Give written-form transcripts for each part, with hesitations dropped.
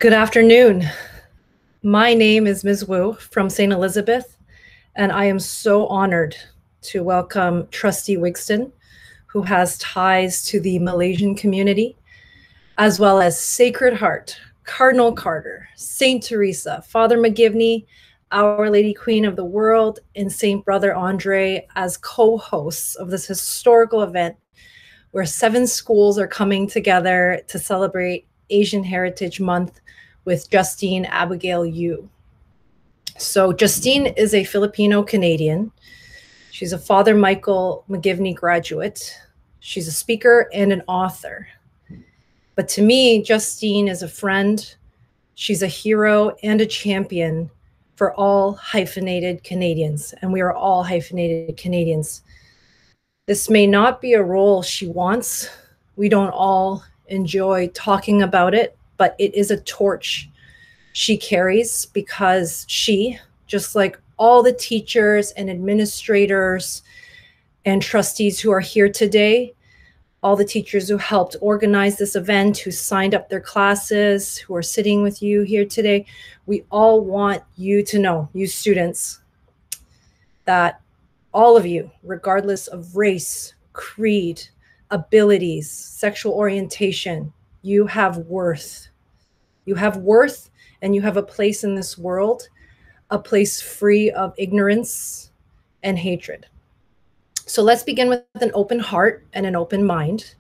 Good afternoon. My name is Ms. Wu from St. Elizabeth, and I am so honored to welcome Trustee Wigston, who has ties to the Malaysian community, as well as Sacred Heart, Cardinal Carter, St. Theresa, Father McGivney, Our Lady Queen of the World, and St. Brother Andre as co-hosts of this historical event where 7 schools are coming together to celebrate Asian Heritage Month with Justine Abigail Yu. So Justine is a Filipino-Canadian. She's a Father Michael McGivney graduate. She's a speaker and an author. But to me, Justine is a friend. She's a hero and a champion for all hyphenated Canadians, and we are all hyphenated Canadians. This may not be a role she wants. We don't all enjoy talking about it, but it is a torch she carries because she, just like all the teachers and administrators and trustees who are here today, all the teachers who helped organize this event, who signed up their classes, who are sitting with you here today, we all want you to know, you students, that all of you, regardless of race, creed, abilities, sexual orientation, you have worth. You have worth, and you have a place in this world, a place free of ignorance and hatred. So let's begin with an open heart and an open mind.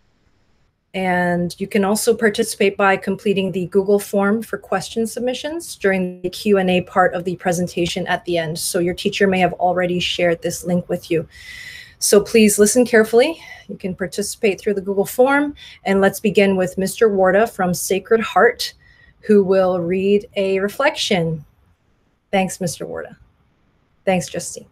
And you can also participate by completing the Google form for question submissions during the Q&A part of the presentation at the end. So your teacher may have already shared this link with you. So please listen carefully. You can participate through the Google form. And let's begin with Mr. Warda from Sacred Heart, who will read a reflection. Thanks, Mr. Warda. Thanks, Justine.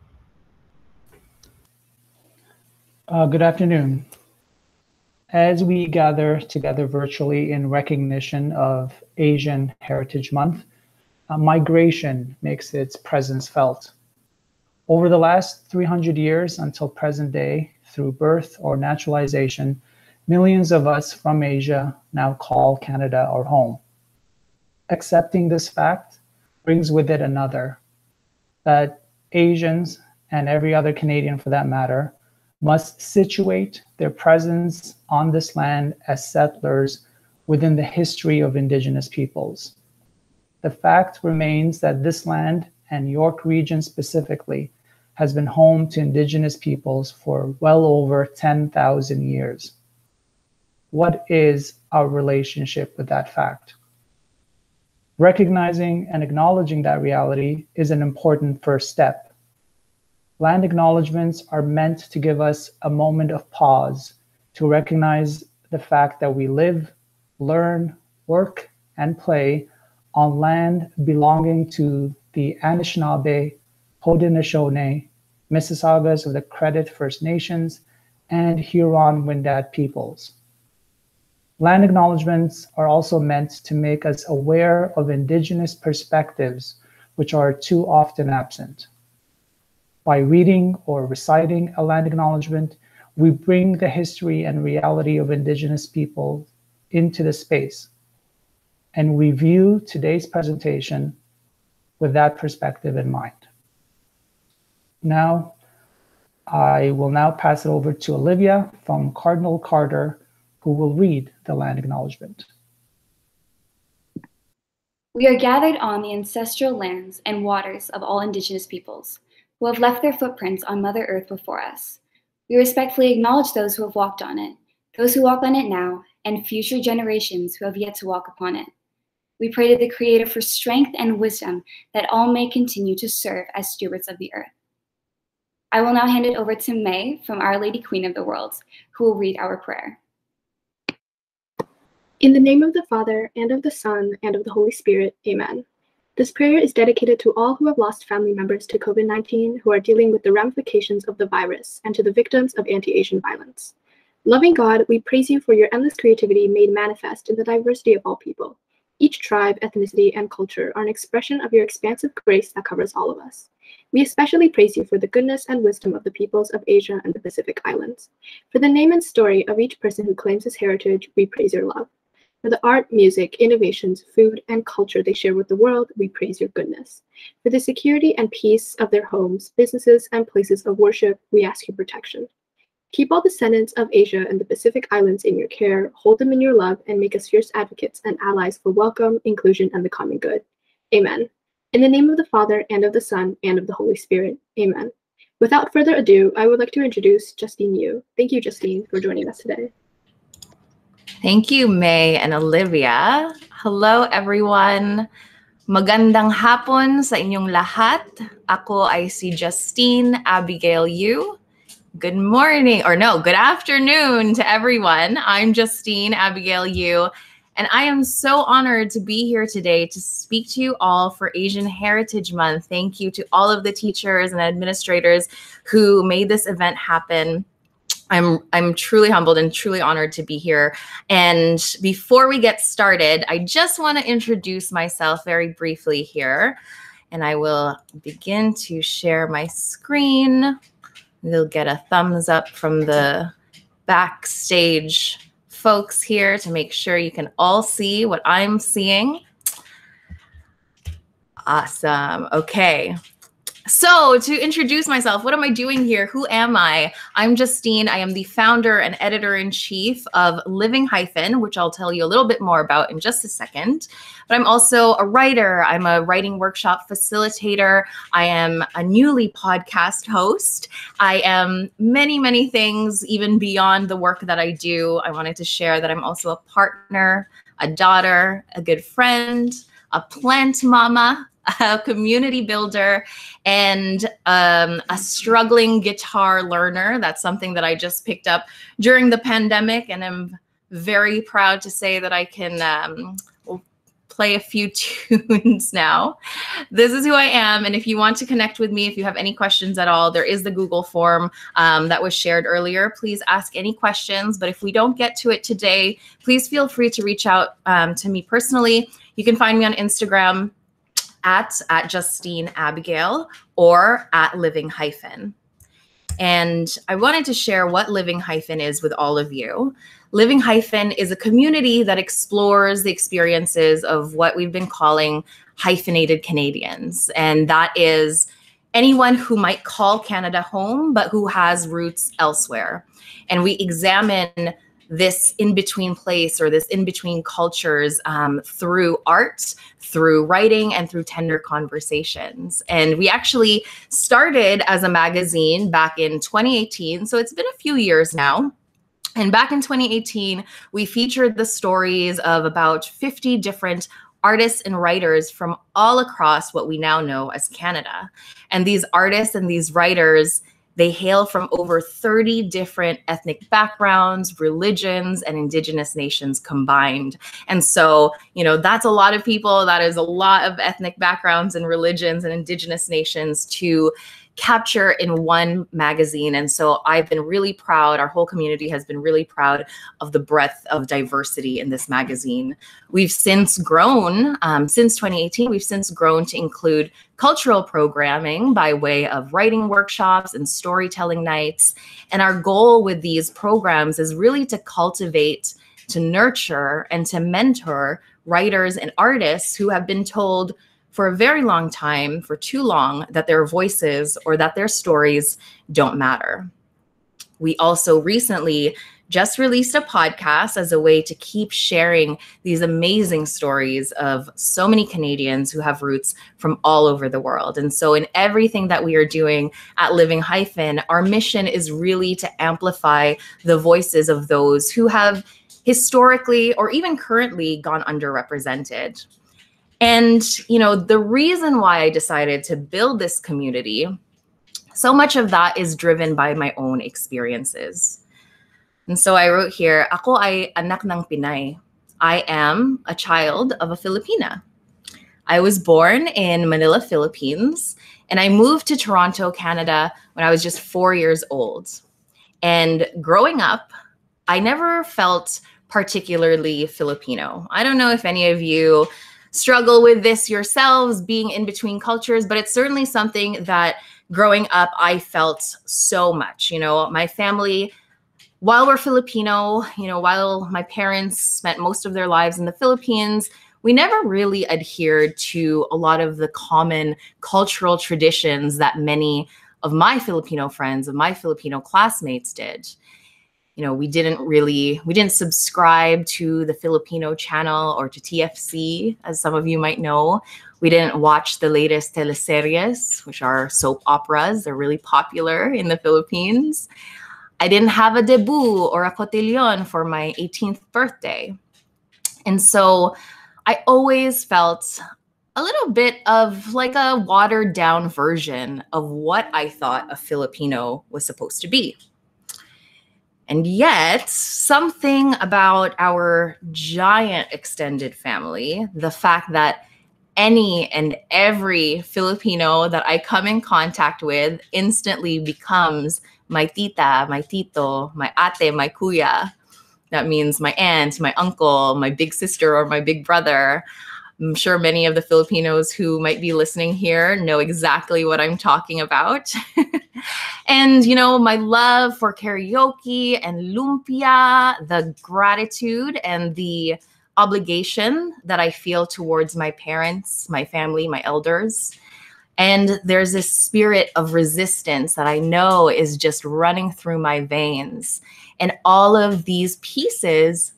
Good afternoon. As we gather together virtually in recognition of Asian Heritage Month, migration makes its presence felt. Over the last 300 years until present day, through birth or naturalization, millions of us from Asia now call Canada our home. Accepting this fact brings with it another, that Asians, and every other Canadian for that matter, must situate their presence on this land as settlers within the history of Indigenous peoples. The fact remains that this land, and York region specifically, has been home to Indigenous peoples for well over 10,000 years. What is our relationship with that fact? Recognizing and acknowledging that reality is an important first step. Land acknowledgements are meant to give us a moment of pause to recognize the fact that we live, learn, work, and play on land belonging to the Anishinaabe, Haudenosaunee, Mississaugas of the Credit First Nations, and Huron-Wendat peoples. Land acknowledgements are also meant to make us aware of Indigenous perspectives, which are too often absent. By reading or reciting a land acknowledgement, we bring the history and reality of Indigenous people into the space. And we view today's presentation with that perspective in mind. Now, I will now pass it over to Olivia from Cardinal Carter, who will read the land acknowledgement. We are gathered on the ancestral lands and waters of all Indigenous peoples who have left their footprints on Mother Earth before us. We respectfully acknowledge those who have walked on it, those who walk on it now, and future generations who have yet to walk upon it. We pray to the Creator for strength and wisdom that all may continue to serve as stewards of the earth. I will now hand it over to May from Our Lady Queen of the World, who will read our prayer. In the name of the Father, and of the Son, and of the Holy Spirit, amen. This prayer is dedicated to all who have lost family members to COVID-19, who are dealing with the ramifications of the virus, and to the victims of anti-Asian violence. Loving God, we praise you for your endless creativity made manifest in the diversity of all people. Each tribe, ethnicity, and culture are an expression of your expansive grace that covers all of us. We especially praise you for the goodness and wisdom of the peoples of Asia and the Pacific Islands. For the name and story of each person who claims his heritage, we praise your love. For the art, music, innovations, food, and culture they share with the world, we praise your goodness. For the security and peace of their homes, businesses, and places of worship, we ask your protection. Keep all descendants of Asia and the Pacific Islands in your care, hold them in your love, and make us fierce advocates and allies for welcome, inclusion, and the common good. Amen. In the name of the Father, and of the Son, and of the Holy Spirit. Amen. Without further ado, I would like to introduce Justine Yu. Thank you, Justine, for joining us today. Thank you, May and Olivia. Hello, everyone. Magandang hapon sa inyong lahat. Ako ay si Justine Abigail Yu. Good morning, or no, good afternoon to everyone. I'm Justine Abigail Yu, and I am so honored to be here today to speak to you all for Asian Heritage Month. Thank you to all of the teachers and administrators who made this event happen. I'm truly humbled and truly honored to be here. And before we get started, I just want to introduce myself very briefly here. And I will begin to share my screen. You'll get a thumbs up from the backstage folks here to make sure you can all see what I'm seeing. Awesome. Okay. So to introduce myself, what am I doing here? Who am I? I'm Justine. I am the founder and editor-in-chief of Living Hyphen, which I'll tell you a little bit more about in just a second. But I'm also a writer. I'm a writing workshop facilitator. I am a newly podcast host. I am many, many things, even beyond the work that I do. I wanted to share that I'm also a partner, a daughter, a good friend, a plant mama, a community builder, and a struggling guitar learner. That's something that I just picked up during the pandemic, and I'm very proud to say that I can play a few tunes now. This is who I am, and if you want to connect with me, if you have any questions at all, there is the Google form that was shared earlier. Please ask any questions, but if we don't get to it today, please feel free to reach out to me personally. You can find me on Instagram at Justine Abigail or at Living Hyphen. And I wanted to share what Living Hyphen is with all of you. Living Hyphen is a community that explores the experiences of what we've been calling hyphenated Canadians. And that is anyone who might call Canada home, but who has roots elsewhere. And we examine this in-between place or this in-between cultures through art, through writing, and through tender conversations. And we actually started as a magazine back in 2018. So it's been a few years now. And back in 2018, we featured the stories of about 50 different artists and writers from all across what we now know as Canada. And these artists and these writers, they hail from over 30 different ethnic backgrounds, religions, and Indigenous nations combined. And so, you know, that's a lot of people. That is a lot of ethnic backgrounds and religions and Indigenous nations to capture in one magazine. And so I've been really proud, our whole community has been really proud of the breadth of diversity in this magazine. We've since grown, since 2018, we've since grown to include cultural programming by way of writing workshops and storytelling nights. And our goal with these programs is really to cultivate, to nurture, and to mentor writers and artists who have been told for a very long time, for too long, that their voices or that their stories don't matter. We also recently just released a podcast as a way to keep sharing these amazing stories of so many Canadians who have roots from all over the world. And so in everything that we are doing at Living Hyphen, our mission is really to amplify the voices of those who have historically or even currently gone underrepresented. And, you know, the reason why I decided to build this community, so much of that is driven by my own experiences. And so I wrote here, ako ay anak ng Pinay. I am a child of a Filipina. I was born in Manila, Philippines, and I moved to Toronto, Canada when I was just 4 years old. And growing up, I never felt particularly Filipino. I don't know if any of you struggle with this yourselves, being in between cultures, but it's certainly something that growing up, I felt so much. You know, my family while we're Filipino, while my parents spent most of their lives in the Philippines, we never really adhered to a lot of the common cultural traditions that many of my Filipino friends, of my Filipino classmates did. We didn't subscribe to the Filipino channel or to TFC, as some of you might know. We didn't watch the latest teleseries, which are soap operas. They're really popular in the Philippines. I didn't have a debut or a cotillon for my 18th birthday. And so I always felt a little bit of like a watered down version of what I thought a Filipino was supposed to be. And yet, something about our giant extended family, the fact that any and every Filipino that I come in contact with instantly becomes my tita, my tito, my ate, my kuya. That means my aunt, my uncle, my big sister, or my big brother. I'm sure many of the Filipinos who might be listening here know exactly what I'm talking about. And, my love for karaoke and lumpia, the gratitude and the obligation that I feel towards my parents, my family, my elders. And there's this spirit of resistance that I know is just running through my veins. And all of those pieces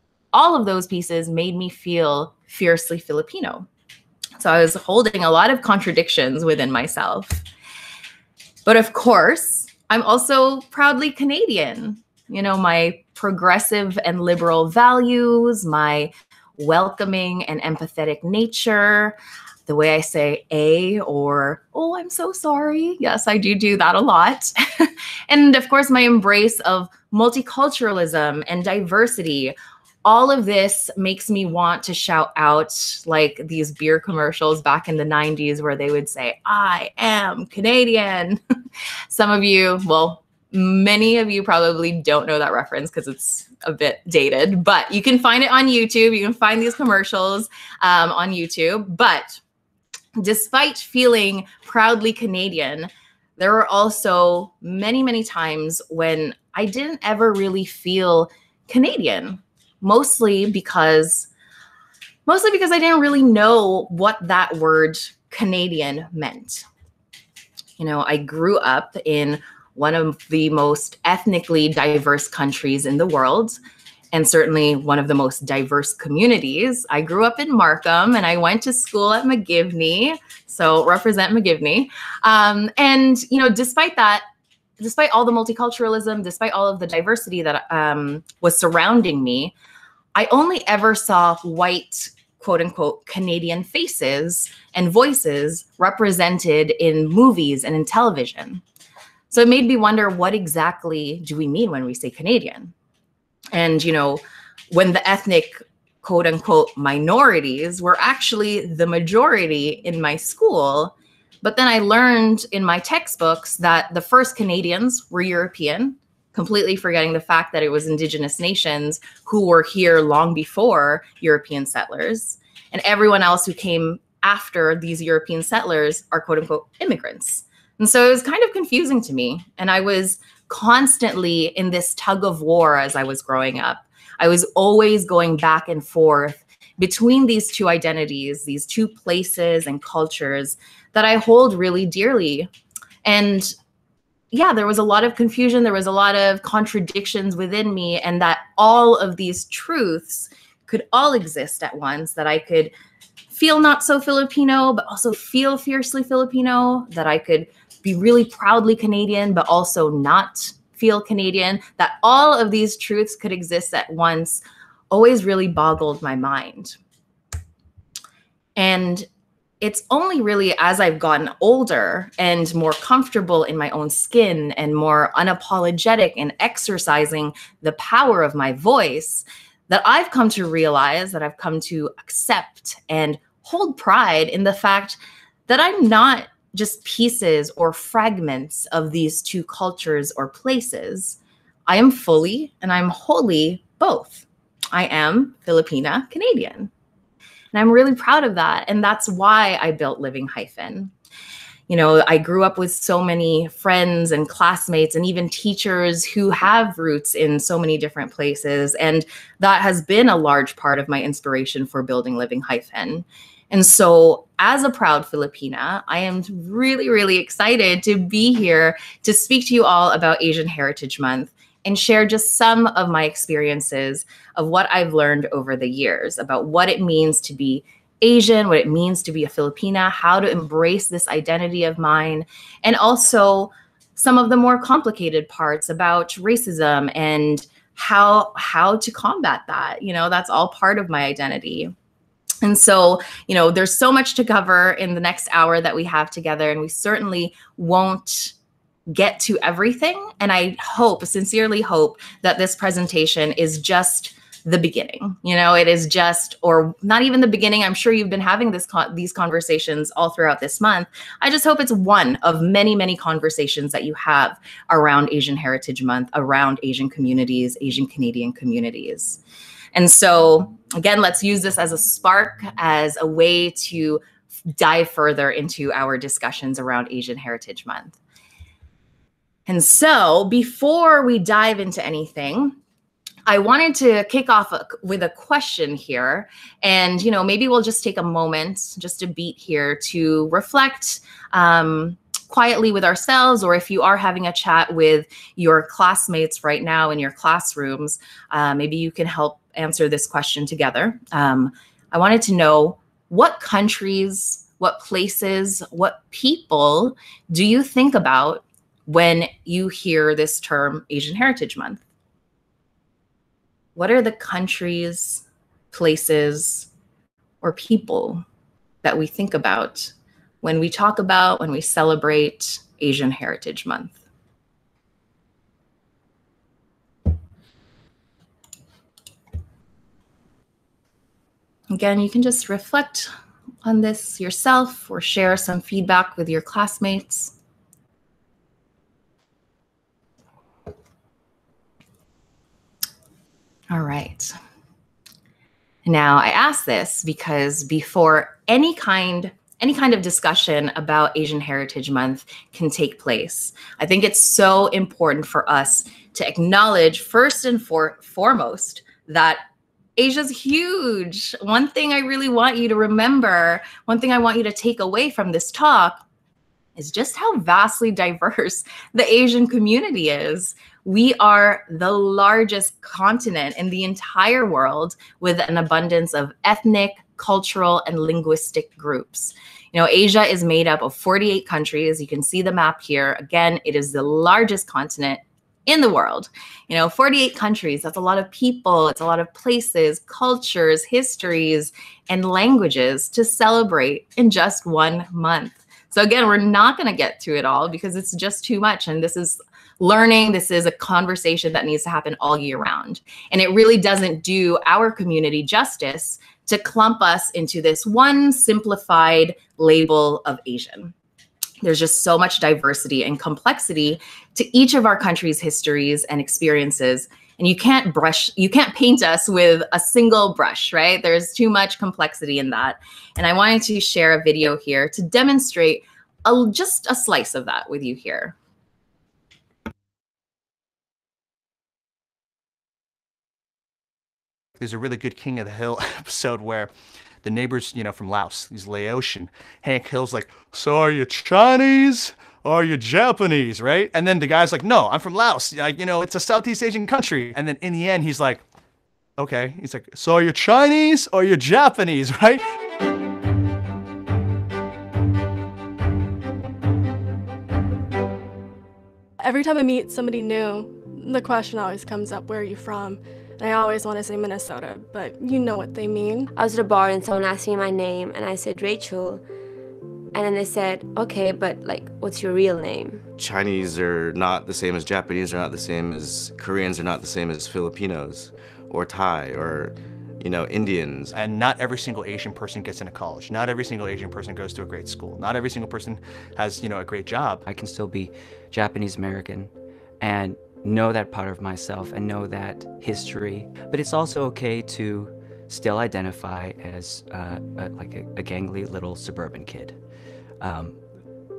made me feel fiercely Filipino. So I was holding a lot of contradictions within myself. But of course, I'm also proudly Canadian. My progressive and liberal values, my welcoming and empathetic nature, the way I say "a" or "oh, I'm so sorry." Yes, I do that a lot. And of course, my embrace of multiculturalism and diversity. All of this makes me want to shout out like these beer commercials back in the 90s where they would say, "I am Canadian." Some of you, many of you probably don't know that reference because it's a bit dated, but you can find it on YouTube. You can find these commercials on YouTube. But despite feeling proudly Canadian, there were also many, many times when I didn't ever really feel Canadian. Mostly because I didn't really know what that word Canadian meant. I grew up in one of the most ethnically diverse countries in the world, and certainly one of the most diverse communities. I grew up in Markham, and I went to school at McGivney, so represent McGivney. And despite that, despite all the multiculturalism, despite all of the diversity that was surrounding me, I only ever saw white, quote unquote, Canadian faces and voices represented in movies and in television. So it made me wonder, what exactly do we mean when we say Canadian? And, when the ethnic, quote unquote, minorities were actually the majority in my school. But then I learned in my textbooks that the first Canadians were European, completely forgetting the fact that it was indigenous nations who were here long before European settlers. And everyone else who came after these European settlers are quote unquote immigrants. And so it was kind of confusing to me. And I was constantly in this tug of war as I was growing up. I was always going back and forth between these two identities, these two places and cultures that I hold really dearly. And yeah, there was a lot of confusion. There was a lot of contradictions within me, and that all of these truths could all exist at once, that I could feel not so Filipino, but also feel fiercely Filipino, that I could be really proudly Canadian, but also not feel Canadian, that all of these truths could exist at once, always really boggled my mind. And it's only really as I've gotten older and more comfortable in my own skin and more unapologetic in exercising the power of my voice that I've come to realize, that I've come to accept and hold pride in the fact that I'm not just pieces or fragments of these two cultures or places. I am fully and I'm wholly both. I am Filipina-Canadian. And I'm really proud of that. And that's why I built Living Hyphen. You know, I grew up with so many friends and classmates and even teachers who have roots in so many different places. And that has been a large part of my inspiration for building Living Hyphen. And so as a proud Filipina, I am really, really excited to be here to speak to you all about Asian Heritage Month and share just some of my experiences of what I've learned over the years about what it means to be Asian, what it means to be a Filipina, how to embrace this identity of mine, and also some of the more complicated parts about racism and how to combat that. You know, that's all part of my identity. And so, you know, there's so much to cover in the next hour that we have together, and we certainly won't get to everything. And I hope, sincerely hope, that this presentation is just the beginning. You know, it is just, or not even the beginning. I'm sure you've been having these conversations all throughout this month. I just hope it's one of many, many conversations that you have around Asian Heritage Month, around Asian communities, Asian Canadian communities. And so, again, let's use this as a spark, as a way to dive further into our discussions around Asian Heritage Month. And so, before we dive into anything, I wanted to kick off with a question here. And, you know, maybe we'll just take a moment, just a beat here, to reflect quietly with ourselves, or if you are having a chat with your classmates right now in your classrooms, maybe you can help answer this question together. I wanted to know, what countries, what places, what people do you think about when you hear this term Asian Heritage Month? What are the countries, places, or people that we think about when we talk about, when we celebrate Asian Heritage Month? Again, you can just reflect on this yourself or share some feedback with your classmates. All right. Now, I ask this because before any kind of discussion about Asian Heritage Month can take place, I think it's so important for us to acknowledge first and foremost that Asia's huge. One thing I really want you to remember, one thing I want you to take away from this talk is just how vastly diverse the Asian community is. We are the largest continent in the entire world with an abundance of ethnic, cultural, and linguistic groups. You know, Asia is made up of 48 countries. You can see the map here. Again, it is the largest continent in the world. You know, 48 countries, that's a lot of people, it's a lot of places, cultures, histories, and languages to celebrate in just 1 month. So again, we're not going to get to it all because it's just too much. And this is learning. This is a conversation that needs to happen all year round. And it really doesn't do our community justice to clump us into this one simplified label of Asian. There's just so much diversity and complexity to each of our country's histories and experiences. And you can't paint us with a single brush, right? There's too much complexity in that. And I wanted to share a video here to demonstrate just a slice of that with you here. There's a really good King of the Hill episode where the neighbors, you know, from Laos, he's Laotian. Hank Hill's like, so are you Chinese or are you Japanese, right? And then the guy's like, no, I'm from Laos. Like, you know, it's a Southeast Asian country. And then in the end, he's like, okay. He's like, so are you Chinese or are you Japanese, right? Every time I meet somebody new, the question always comes up, where are you from? And I always want to say Minnesota, but you know what they mean. I was at a bar and someone asked me my name and I said Rachel. And then they said, okay, but like, what's your real name? Chinese are not the same as Japanese, are not the same as Koreans, are not the same as Filipinos or Thai or, you know, Indians. And not every single Asian person gets into college. Not every single Asian person goes to a great school. Not every single person has, you know, a great job. I can still be Japanese American and know that part of myself and know that history. But it's also okay to still identify as like a gangly little suburban kid.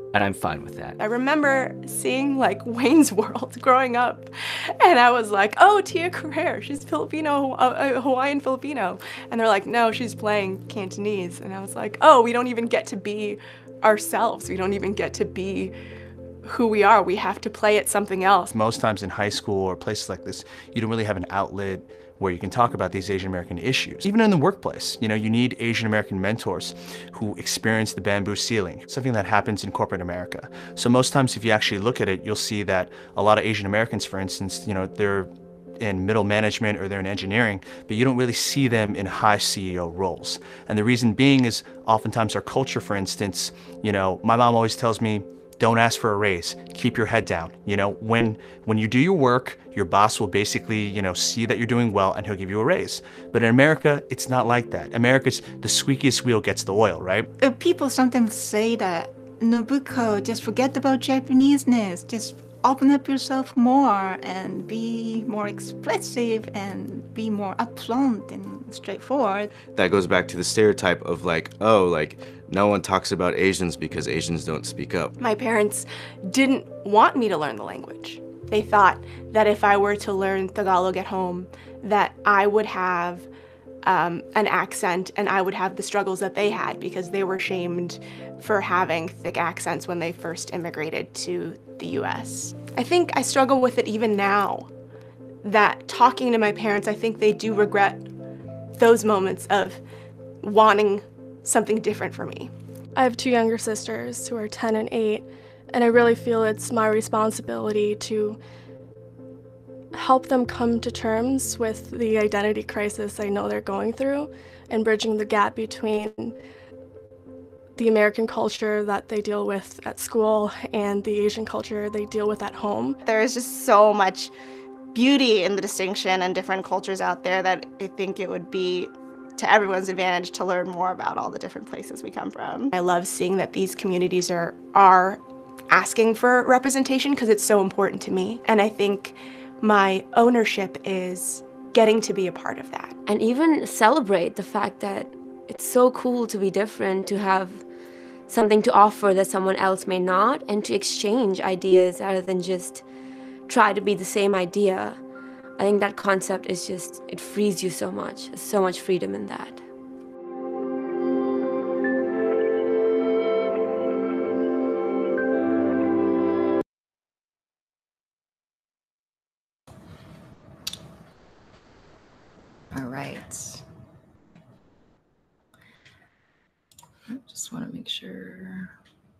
And I'm fine with that. I remember seeing like Wayne's World growing up, and I was like, oh, Tia Carrere, she's Filipino, Hawaiian Filipino. And they're like, no, she's playing Cantonese. And I was like, oh, we don't even get to be ourselves. We don't even get to be who we are. We have to play at something else. Most times in high school or places like this, you don't really have an outlet where you can talk about these Asian American issues. Even in the workplace, you know, you need Asian American mentors who experience the bamboo ceiling, something that happens in corporate America. So most times if you actually look at it, you'll see that a lot of Asian Americans, for instance, you know, they're in middle management or they're in engineering, but you don't really see them in high CEO roles. And the reason being is oftentimes our culture, for instance, you know, my mom always tells me, don't ask for a raise, keep your head down. You know, when you do your work, your boss will basically, you know, see that you're doing well and he'll give you a raise. But in America, it's not like that. America's the squeakiest wheel gets the oil, right? People sometimes say that, Nobuko, just forget about Japanese-ness, just open up yourself more and be more expressive and be more upfront and straightforward. That goes back to the stereotype of like, oh, like no one talks about Asians because Asians don't speak up. My parents didn't want me to learn the language. They thought that if I were to learn Tagalog at home, that I would have an accent and I would have the struggles that they had because they were shamed for having thick accents when they first immigrated to the US. I think I struggle with it even now, that talking to my parents, I think they do regret those moments of wanting something different for me. I have two younger sisters who are 10 and 8, and I really feel it's my responsibility to help them come to terms with the identity crisis I know they're going through and bridging the gap between the American culture that they deal with at school and the Asian culture they deal with at home. There is just so much beauty in the distinction and different cultures out there that I think it would be to everyone's advantage to learn more about all the different places we come from. I love seeing that these communities are asking for representation because it's so important to me. And I think my ownership is getting to be a part of that. And even celebrate the fact that it's so cool to be different, to have something to offer that someone else may not, and to exchange ideas rather than just try to be the same idea. I think that concept is just, it frees you so much. There's so much freedom in that. All right. I just want to make sure.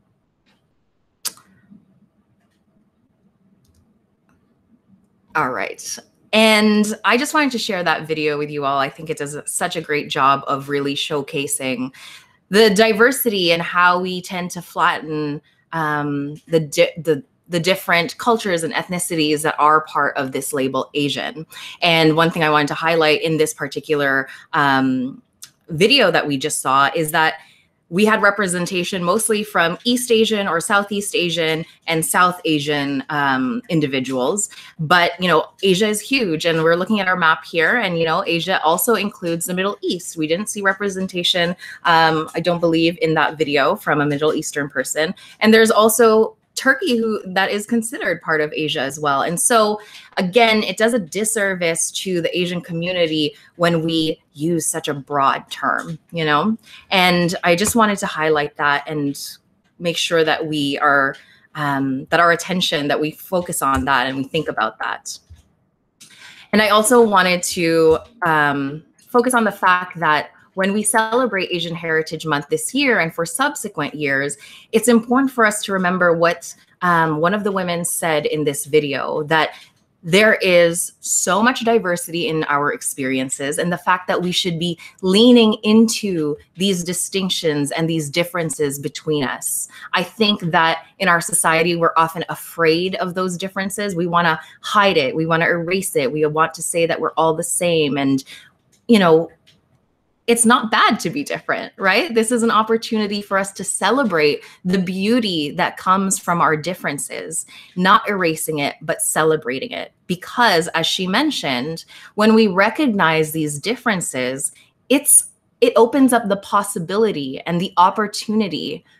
All right. And I just wanted to share that video with you all. I think it does such a great job of really showcasing the diversity and how we tend to flatten the different cultures and ethnicities that are part of this label Asian. And one thing I wanted to highlight in this particular video that we just saw is that we had representation mostly from East Asian or Southeast Asian and South Asian individuals. But, you know, Asia is huge, and we're looking at our map here, and, you know, Asia also includes the Middle East. We didn't see representation, I don't believe, in that video from a Middle Eastern person. And there's also Turkey, that is considered part of Asia as well. And so, again, it does a disservice to the Asian community when we use such a broad term, you know? And I just wanted to highlight that and make sure that we are, that our attention, that we focus on that and we think about that. And I also wanted to focus on the fact that when we celebrate Asian Heritage Month this year and for subsequent years, it's important for us to remember what one of the women said in this video, that there is so much diversity in our experiences, and the fact that we should be leaning into these distinctions and these differences between us. I think that in our society, we're often afraid of those differences. We want to hide it. We want to erase it. We want to say that we're all the same. And, you know, it's not bad to be different, right? This is an opportunity for us to celebrate the beauty that comes from our differences, not erasing it, but celebrating it. Because, as she mentioned, when we recognize these differences, it opens up the possibility and the opportunity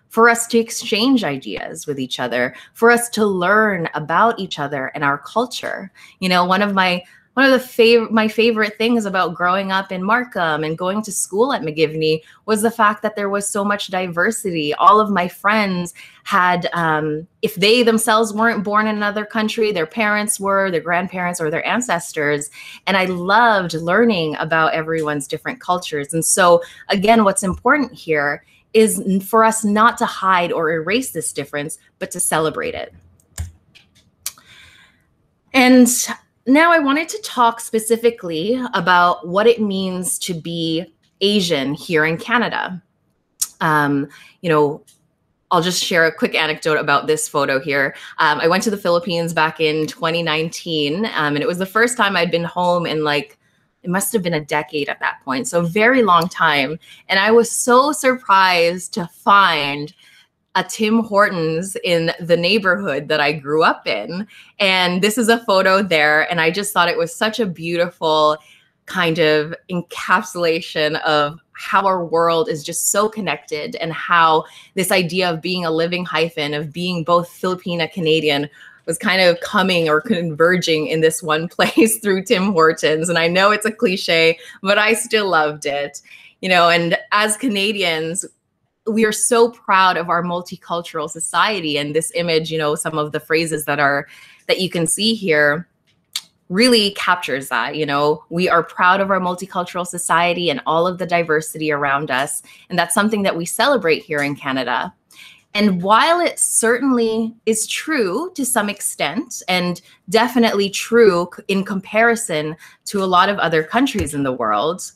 for us to exchange ideas with each other, for us to learn about each other and our culture. You know, one of my favorite things about growing up in Markham and going to school at McGivney was the fact that there was so much diversity. All of my friends had, if they themselves weren't born in another country, their parents were, their grandparents or their ancestors. And I loved learning about everyone's different cultures. And so again, what's important here is for us not to hide or erase this difference, but to celebrate it. And now I wanted to talk specifically about what it means to be Asian here in Canada. You know, I'll just share a quick anecdote about this photo here. I went to the Philippines back in 2019, and it was the first time I'd been home in like, it must have been a decade at that point, so a very long time. And I was so surprised to find a Tim Hortons in the neighborhood that I grew up in. And this is a photo there. And I just thought it was such a beautiful kind of encapsulation of how our world is just so connected, and how this idea of being a living hyphen, of being both Filipino-Canadian, was kind of coming or converging in this one place through Tim Hortons. And I know it's a cliche, but I still loved it. You know, and as Canadians, we are so proud of our multicultural society, and this image, you know, some of the phrases that you can see here really captures that. You know, we are proud of our multicultural society and all of the diversity around us. And that's something that we celebrate here in Canada. And while it certainly is true to some extent, and definitely true in comparison to a lot of other countries in the world,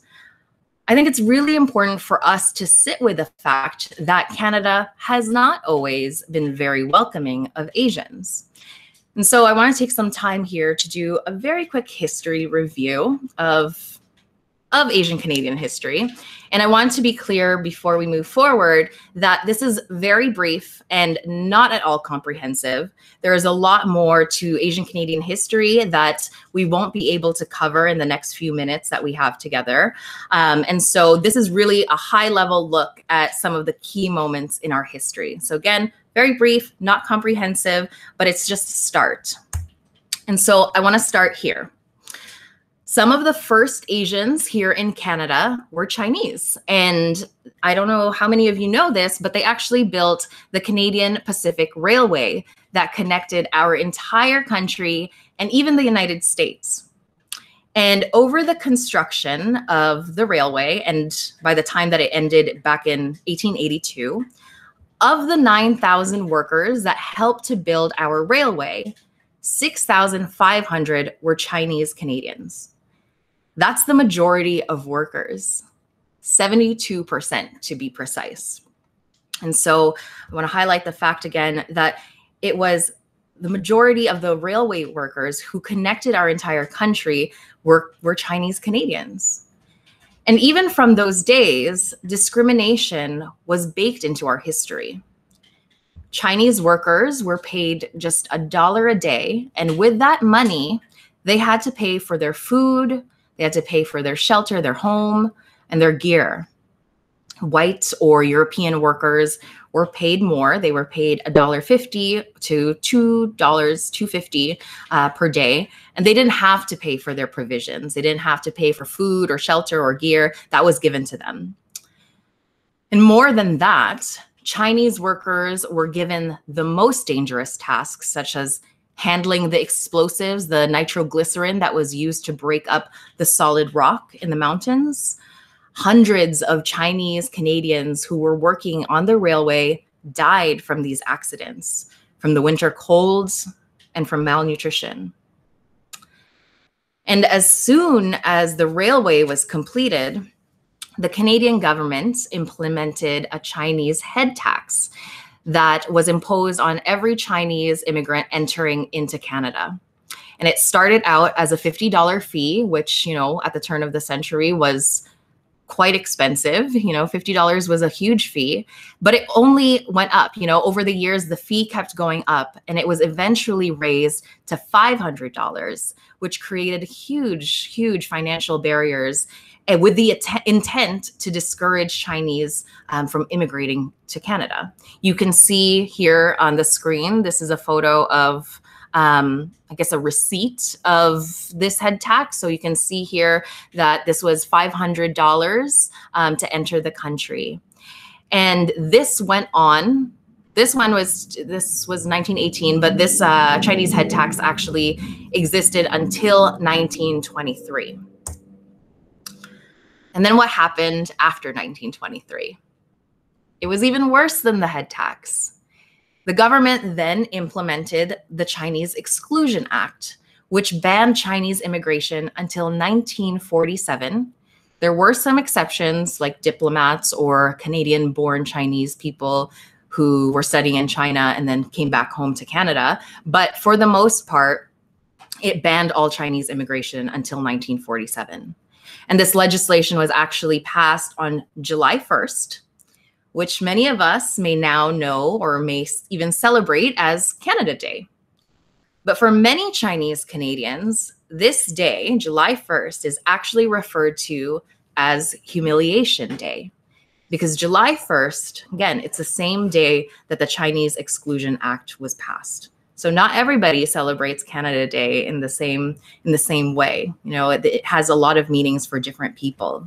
I think it's really important for us to sit with the fact that Canada has not always been very welcoming of Asians. And so I want to take some time here to do a very quick history review of Asian Canadian history. And I want to be clear before we move forward that this is very brief and not at all comprehensive. There is a lot more to Asian Canadian history that we won't be able to cover in the next few minutes that we have together. And so this is really a high-level look at some of the key moments in our history. So again, very brief, not comprehensive, but it's just a start. And so I want to start here. Some of the first Asians here in Canada were Chinese. And I don't know how many of you know this, but they actually built the Canadian Pacific Railway that connected our entire country and even the United States. And over the construction of the railway, and by the time that it ended back in 1882, of the 9,000 workers that helped to build our railway, 6,500 were Chinese Canadians. That's the majority of workers, 72% to be precise. And so I want to highlight the fact again that it was the majority of the railway workers who connected our entire country were Chinese Canadians. And even from those days, discrimination was baked into our history. Chinese workers were paid just $1 a day. And with that money, they had to pay for their food, they had to pay for their shelter, their home, and their gear. White or European workers were paid more. They were paid $1.50 to $2.50 per day. And they didn't have to pay for their provisions. They didn't have to pay for food or shelter or gear. That was given to them. And more than that, Chinese workers were given the most dangerous tasks, such as handling the explosives, the nitroglycerin that was used to break up the solid rock in the mountains. Hundreds of Chinese Canadians who were working on the railway died from these accidents, from the winter colds and from malnutrition. And as soon as the railway was completed, the Canadian government implemented a Chinese head tax that was imposed on every Chinese immigrant entering into Canada. And it started out as a $50 fee, which, you know, at the turn of the century was quite expensive. You know, $50 was a huge fee, but it only went up. You know, over the years, the fee kept going up, and it was eventually raised to $500, which created huge, huge financial barriers and with the intent to discourage Chinese from immigrating to Canada. You can see here on the screen, this is a photo of, I guess, a receipt of this head tax. So you can see here that this was $500 to enter the country. And this went on. This was 1918, but this Chinese head tax actually existed until 1923. And then what happened after 1923? It was even worse than the head tax. The government then implemented the Chinese Exclusion Act, which banned Chinese immigration until 1947. There were some exceptions, like diplomats or Canadian-born Chinese people who were studying in China and then came back home to Canada. But for the most part, it banned all Chinese immigration until 1947. And this legislation was actually passed on July 1st, which many of us may now know or may even celebrate as Canada Day. But for many Chinese Canadians, this day, July 1st, is actually referred to as Humiliation Day. Because July 1st, again, it's the same day that the Chinese Exclusion Act was passed. So not everybody celebrates Canada Day in the same way. You know, it has a lot of meanings for different people.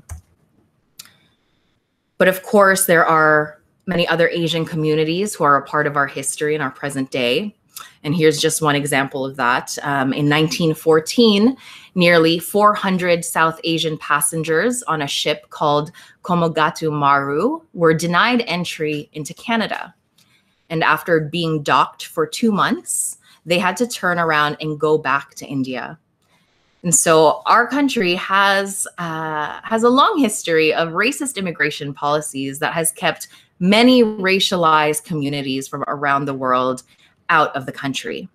But of course, there are many other Asian communities who are a part of our history in our present day. And here's just one example of that. In 1914, nearly 400 South Asian passengers on a ship called Komogatu Maru were denied entry into Canada. And after being docked for 2 months, they had to turn around and go back to India. And so our country has a long history of racist immigration policies that has kept many racialized communities from around the world out of the country.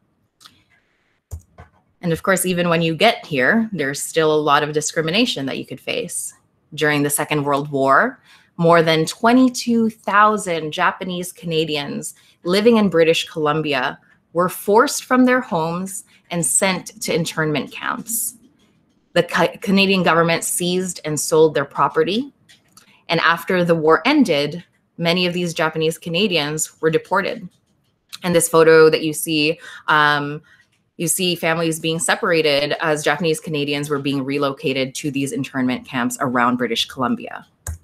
And of course, even when you get here, there's still a lot of discrimination that you could face. During the Second World War, more than 22,000 Japanese Canadians living in British Columbia were forced from their homes and sent to internment camps. The Canadian government seized and sold their property. And after the war ended, many of these Japanese Canadians were deported. And this photo that you see families being separated as Japanese Canadians were being relocated to these internment camps around British Columbia.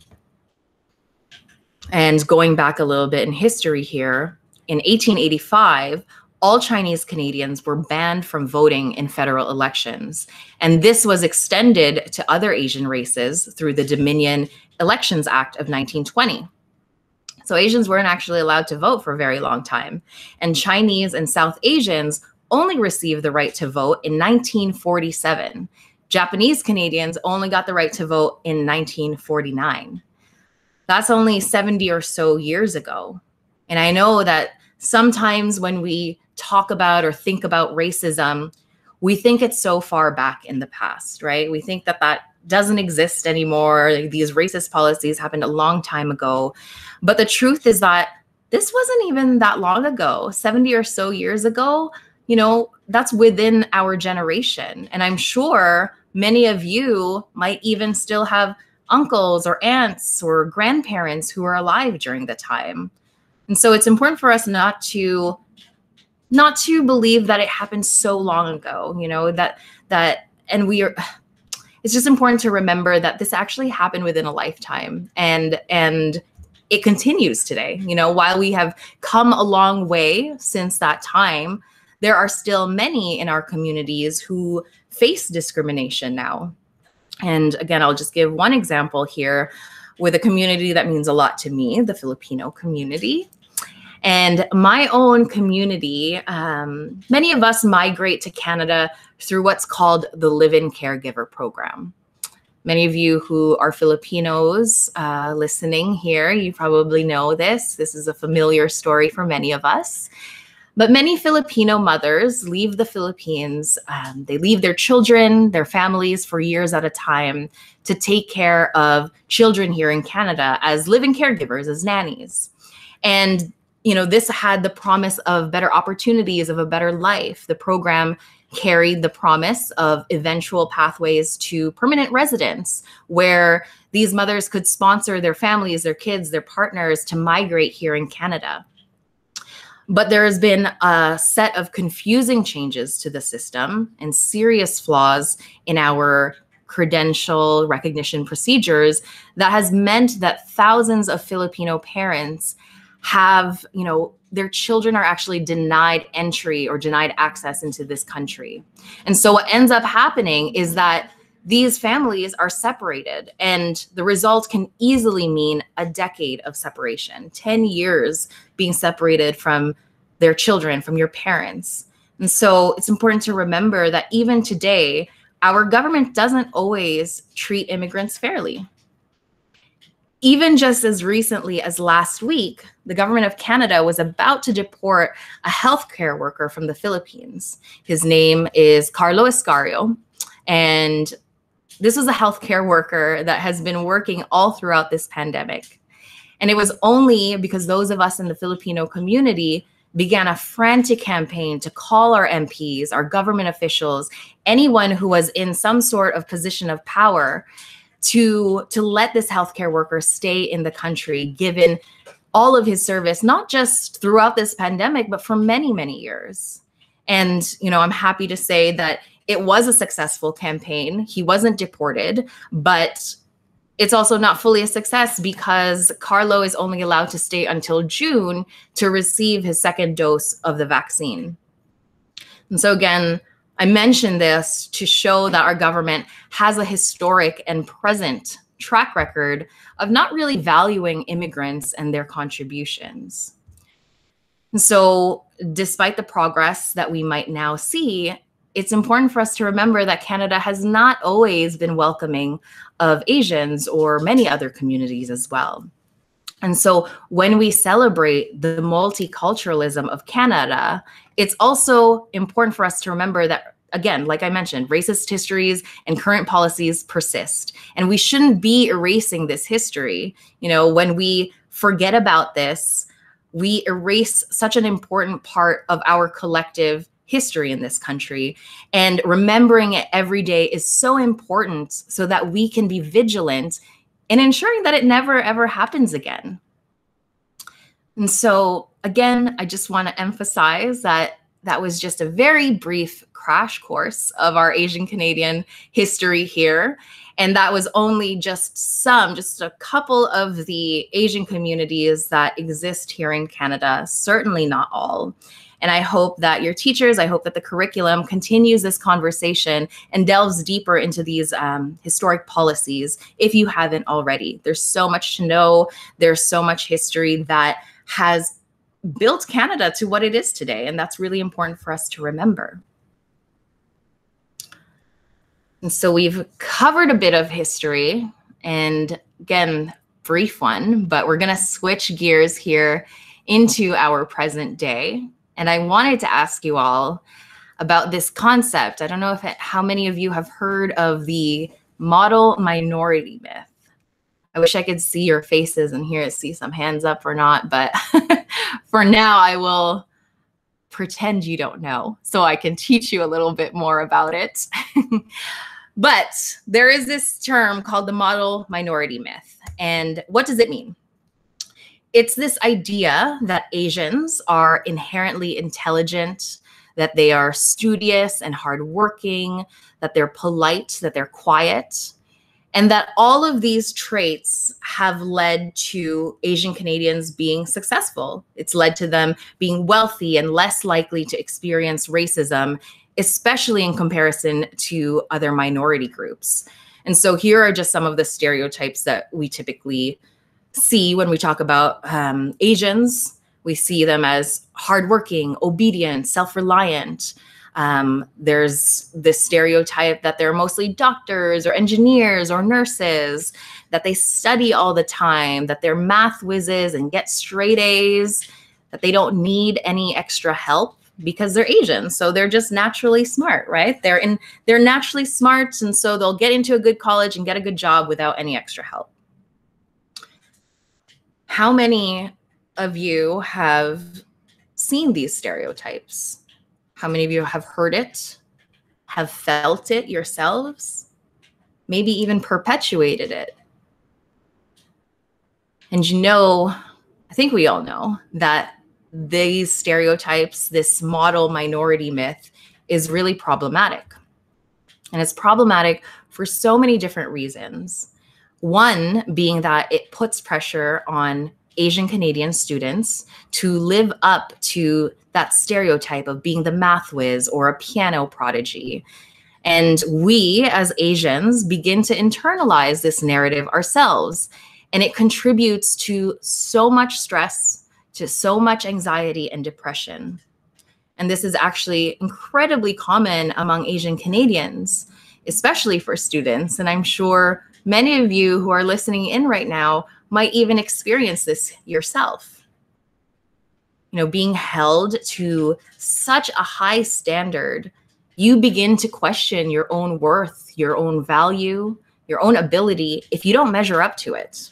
And going back a little bit in history here, in 1885, all Chinese Canadians were banned from voting in federal elections. And this was extended to other Asian races through the Dominion Elections Act of 1920. So Asians weren't actually allowed to vote for a very long time. And Chinese and South Asians only received the right to vote in 1947. Japanese Canadians only got the right to vote in 1949. That's only 70 or so years ago. And I know that sometimes when we talk about or think about racism, we think it's so far back in the past, right? We think that that doesn't exist anymore. These racist policies happened a long time ago. But the truth is that this wasn't even that long ago, 70 or so years ago. You know, that's within our generation. And I'm sure many of you might even still have uncles or aunts or grandparents who are alive during the time. And so it's important for us not to believe that it happened so long ago, you know, it's just important to remember that this actually happened within a lifetime, and it continues today. You know, while we have come a long way since that time, there are still many in our communities who face discrimination now. And again, I'll just give one example here with a community that means a lot to me, the Filipino community. And my own community, many of us migrate to Canada through what's called the Live-in Caregiver program. Many of you who are Filipinos listening here, you probably know this. This is a familiar story for many of us. But many Filipino mothers leave the Philippines. They leave their children, their families for years at a time to take care of children here in Canada as live-in caregivers, as nannies. And this had the promise of better opportunities, of a better life. The program carried the promise of eventual pathways to permanent residence, where these mothers could sponsor their families, their kids, their partners to migrate here in Canada. But there has been a set of confusing changes to the system and serious flaws in our credential recognition procedures that has meant that thousands of Filipino parents have, their children are actually denied entry or denied access into this country. And so what ends up happening is that these families are separated, and the result can easily mean a decade of separation, 10 years being separated from their children, from your parents. And so it's important to remember that even today, our government doesn't always treat immigrants fairly. Even just as recently as last week, the government of Canada was about to deport a healthcare worker from the Philippines. His name is Carlo Escario, and this is a healthcare worker that has been working all throughout this pandemic. And it was only because those of us in the Filipino community began a frantic campaign to call our MPs, our government officials, anyone who was in some sort of position of power to let this healthcare worker stay in the country, given all of his service, not just throughout this pandemic, but for many, many years. And, I'm happy to say that it was a successful campaign. He wasn't deported, but it's also not fully a success because Carlo is only allowed to stay until June to receive his second dose of the vaccine. And so again, I mention this to show that our government has a historic and present track record of not really valuing immigrants and their contributions. And so despite the progress that we might now see, it's important for us to remember that Canada has not always been welcoming of Asians or many other communities as well. And so when we celebrate the multiculturalism of Canada, it's also important for us to remember that, again, like I mentioned, racist histories and current policies persist. And we shouldn't be erasing this history. When we forget about this, we erase such an important part of our collective history in this country. And remembering it every day is so important so that we can be vigilant in ensuring that it never, ever happens again. And so, again, I just want to emphasize that that was just a very brief crash course of our Asian Canadian history here. And that was only just a couple of the Asian communities that exist here in Canada, certainly not all. And I hope that your teachers, I hope that the curriculum continues this conversation and delves deeper into these historic policies if you haven't already. There's so much to know. There's so much history that has built Canada to what it is today. And that's really important for us to remember. And so we've covered a bit of history, and again, brief one, but we're going to switch gears here into our present day. And I wanted to ask you all about this concept. I don't know how many of you have heard of the model minority myth. I wish I could see your faces and see some hands up or not, but for now I will pretend you don't know so I can teach you a little bit more about it. But there is this term called the model minority myth. And what does it mean? It's this idea that Asians are inherently intelligent, that they are studious and hardworking, that they're polite, that they're quiet, and that all of these traits have led to Asian Canadians being successful. It's led to them being wealthy and less likely to experience racism, especially in comparison to other minority groups. And so here are just some of the stereotypes that we typically see when we talk about Asians. We see them as hardworking, obedient, self-reliant. There's this stereotype that they're mostly doctors or engineers or nurses, that they study all the time, that they're math whizzes and get straight A's, that they don't need any extra help because they're Asian. So they're just naturally smart, right? They're naturally smart, and so they'll get into a good college and get a good job without any extra help. How many of you have seen these stereotypes? How many of you have heard it, have felt it yourselves, maybe even perpetuated it? And you know, I think we all know that these stereotypes, this model minority myth, is really problematic. And it's problematic for so many different reasons. One being that it puts pressure on Asian Canadian students to live up to that stereotype of being the math whiz or a piano prodigy. And we as Asians begin to internalize this narrative ourselves. And it contributes to so much stress, to so much anxiety and depression. And this is actually incredibly common among Asian Canadians, especially for students. And I'm sure many of you who are listening in right now might even experience this yourself. You know, being held to such a high standard, you begin to question your own worth, your own value, your own ability if you don't measure up to it.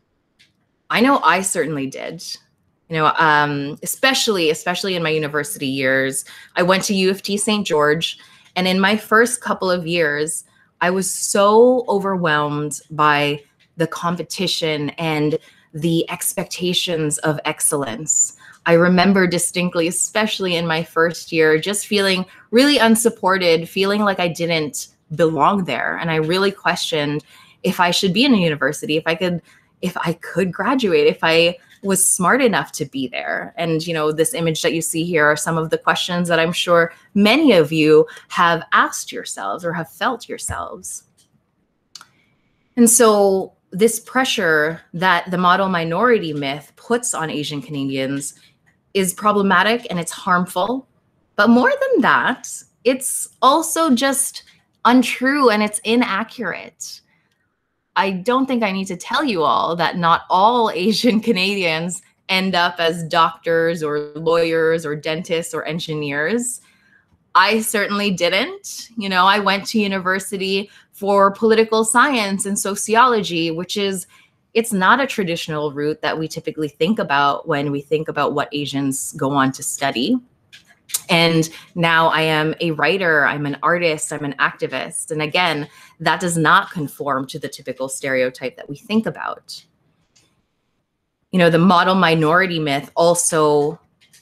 I know I certainly did. You know, especially in my university years. I went to U of T St. George, and in my first couple of years, I was so overwhelmed by the competition and the expectations of excellence. I remember distinctly, especially in my first year, just feeling really unsupported, feeling like I didn't belong there. And I really questioned if I should be in a university, if I could graduate, if I was smart enough to be there. And, you know, this image that you see here are some of the questions that I'm sure many of you have asked yourselves or have felt yourselves. And so this pressure that the model minority myth puts on Asian Canadians is problematic and it's harmful. But more than that, it's also just untrue and it's inaccurate. I don't think I need to tell you all that not all Asian Canadians end up as doctors or lawyers or dentists or engineers. I certainly didn't. You know, I went to university for political science and sociology, which is, it's not a traditional route that we typically think about when we think about what Asians go on to study. And now I am a writer, I'm an artist, I'm an activist. And again, that does not conform to the typical stereotype that we think about. You know, the model minority myth also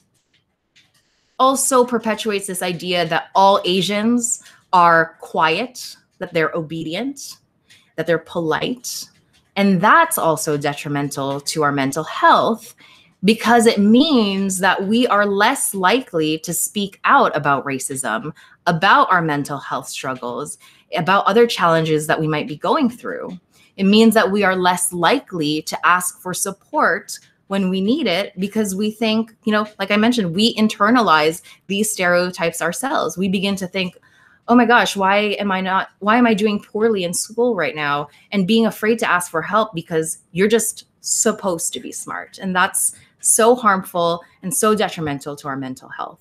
perpetuates this idea that all Asians are quiet, that they're obedient, that they're polite. And that's also detrimental to our mental health, because it means that we are less likely to speak out about racism, about our mental health struggles, about other challenges that we might be going through. It means that we are less likely to ask for support when we need it, because we think, you know, like I mentioned, we internalize these stereotypes ourselves. We begin to think, oh my gosh, why am I doing poorly in school right now? And being afraid to ask for help because you're just supposed to be smart. And that's so harmful and so detrimental to our mental health.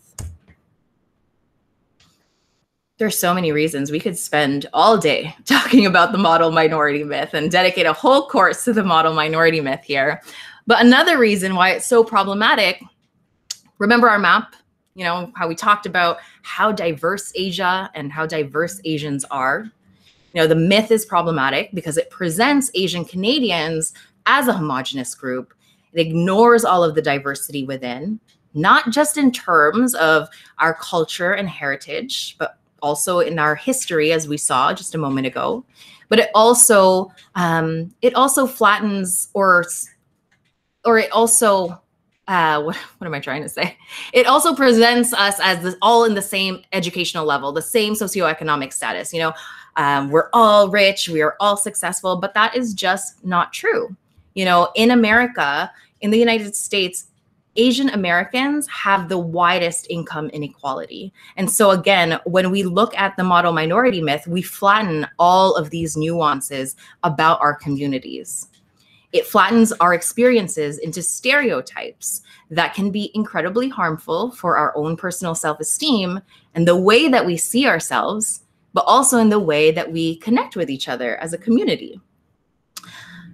There's so many reasons. We could spend all day talking about the model minority myth and dedicate a whole course to the model minority myth here. But another reason why it's so problematic, remember our map, you know, how we talked about how diverse Asia and how diverse Asians are. You know, the myth is problematic because it presents Asian Canadians as a homogenous group. It ignores all of the diversity within, not just in terms of our culture and heritage, but also in our history, as we saw just a moment ago. But it also flattens or it also, what am I trying to say? It also presents us as all in the same educational level, the same socioeconomic status. You know, we're all rich, we are all successful, but that is just not true. You know, in America, in the United States, Asian Americans have the widest income inequality. And so again, when we look at the model minority myth, we flatten all of these nuances about our communities. It flattens our experiences into stereotypes that can be incredibly harmful for our own personal self-esteem and the way that we see ourselves, but also in the way that we connect with each other as a community.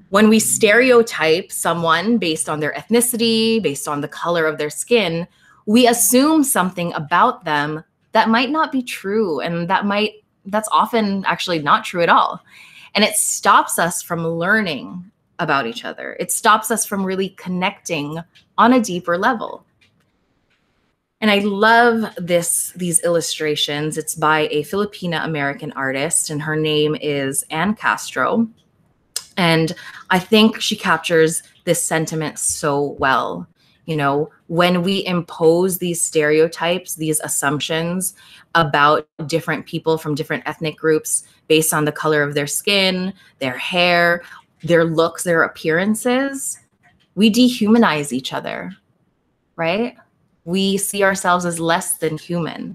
When we stereotype someone based on their ethnicity, based on the color of their skin, we assume something about them that might not be true, and that's often actually not true at all. And it stops us from learning about each other. It stops us from really connecting on a deeper level. And I love these illustrations. It's by a Filipino-American artist, and her name is Ann Castro. And I think she captures this sentiment so well. You know, when we impose these stereotypes, these assumptions about different people from different ethnic groups based on the color of their skin, their hair, their looks, their appearances, we dehumanize each other, right? We see ourselves as less than human.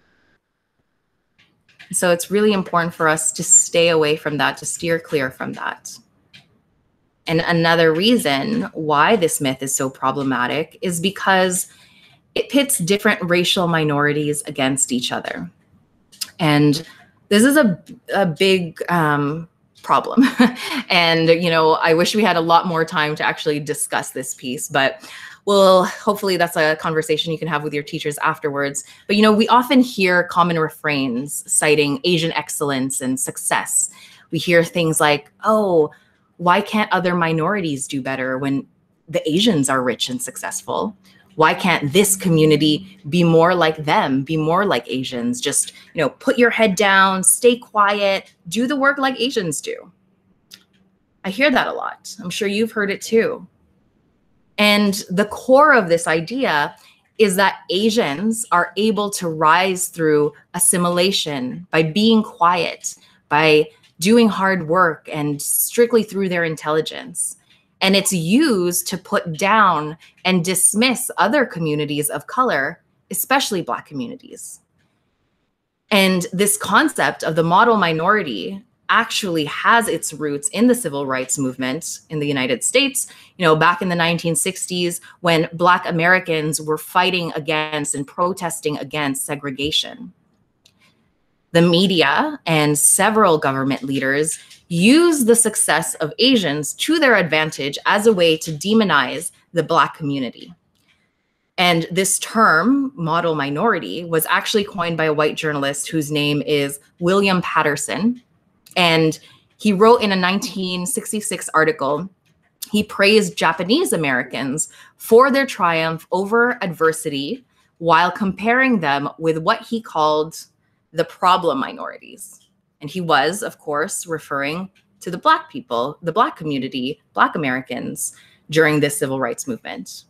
So it's really important for us to stay away from that, to steer clear from that. And another reason why this myth is so problematic is because it pits different racial minorities against each other. And this is a big problem. And, you know, I wish we had a lot more time to actually discuss this piece, but hopefully that's a conversation you can have with your teachers afterwards. But, you know, we often hear common refrains citing Asian excellence and success. We hear things like, oh, why can't other minorities do better when the Asians are rich and successful? Why can't this community be more like them, be more like Asians? Just, you know, put your head down, stay quiet, do the work like Asians do. I hear that a lot. I'm sure you've heard it too. And the core of this idea is that Asians are able to rise through assimilation by being quiet, by doing hard work, and strictly through their intelligence. And it's used to put down and dismiss other communities of color, especially Black communities. And this concept of the model minority actually has its roots in the civil rights movement in the United States, you know, back in the 1960s, when Black Americans were fighting against and protesting against segregation. The media and several government leaders use the success of Asians to their advantage as a way to demonize the Black community. And this term, model minority, was actually coined by a white journalist whose name is William Patterson. And he wrote in a 1966 article, he praised Japanese Americans for their triumph over adversity while comparing them with what he called the problem minorities. And he was, of course, referring to the Black people, the Black community, Black Americans during this civil rights movement.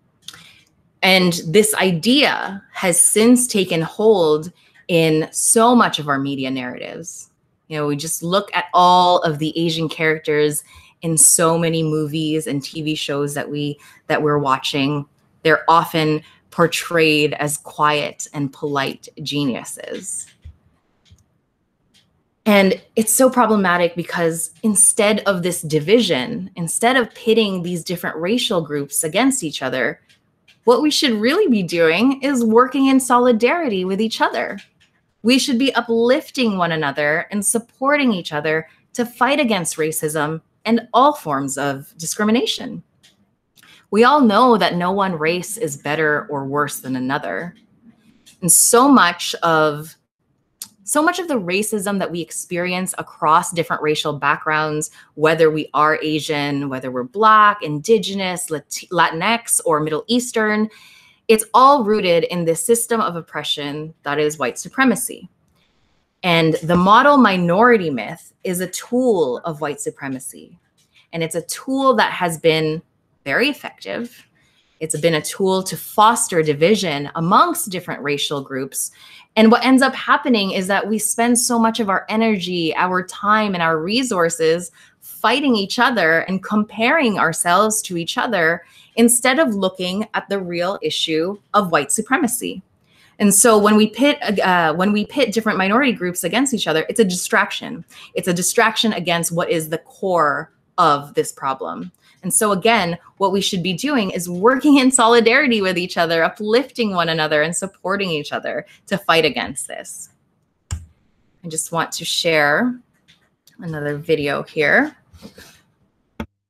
And this idea has since taken hold in so much of our media narratives. You know, we just look at all of the Asian characters in so many movies and TV shows that we're watching. They're often portrayed as quiet and polite geniuses. And it's so problematic because instead of this division, instead of pitting these different racial groups against each other, what we should really be doing is working in solidarity with each other. We should be uplifting one another and supporting each other to fight against racism and all forms of discrimination. We all know that no one race is better or worse than another. And so much of the racism that we experience across different racial backgrounds, whether we are Asian, whether we're Black, Indigenous, Latinx, or Middle Eastern, it's all rooted in this system of oppression that is white supremacy. And the model minority myth is a tool of white supremacy. And it's a tool that has been very effective. It's been a tool to foster division amongst different racial groups. And what ends up happening is that we spend so much of our energy, our time, and our resources fighting each other and comparing ourselves to each other instead of looking at the real issue of white supremacy. And so when we pit different minority groups against each other, it's a distraction. It's a distraction against what is the core of this problem. And so again, what we should be doing is working in solidarity with each other, uplifting one another and supporting each other to fight against this. I just want to share another video here.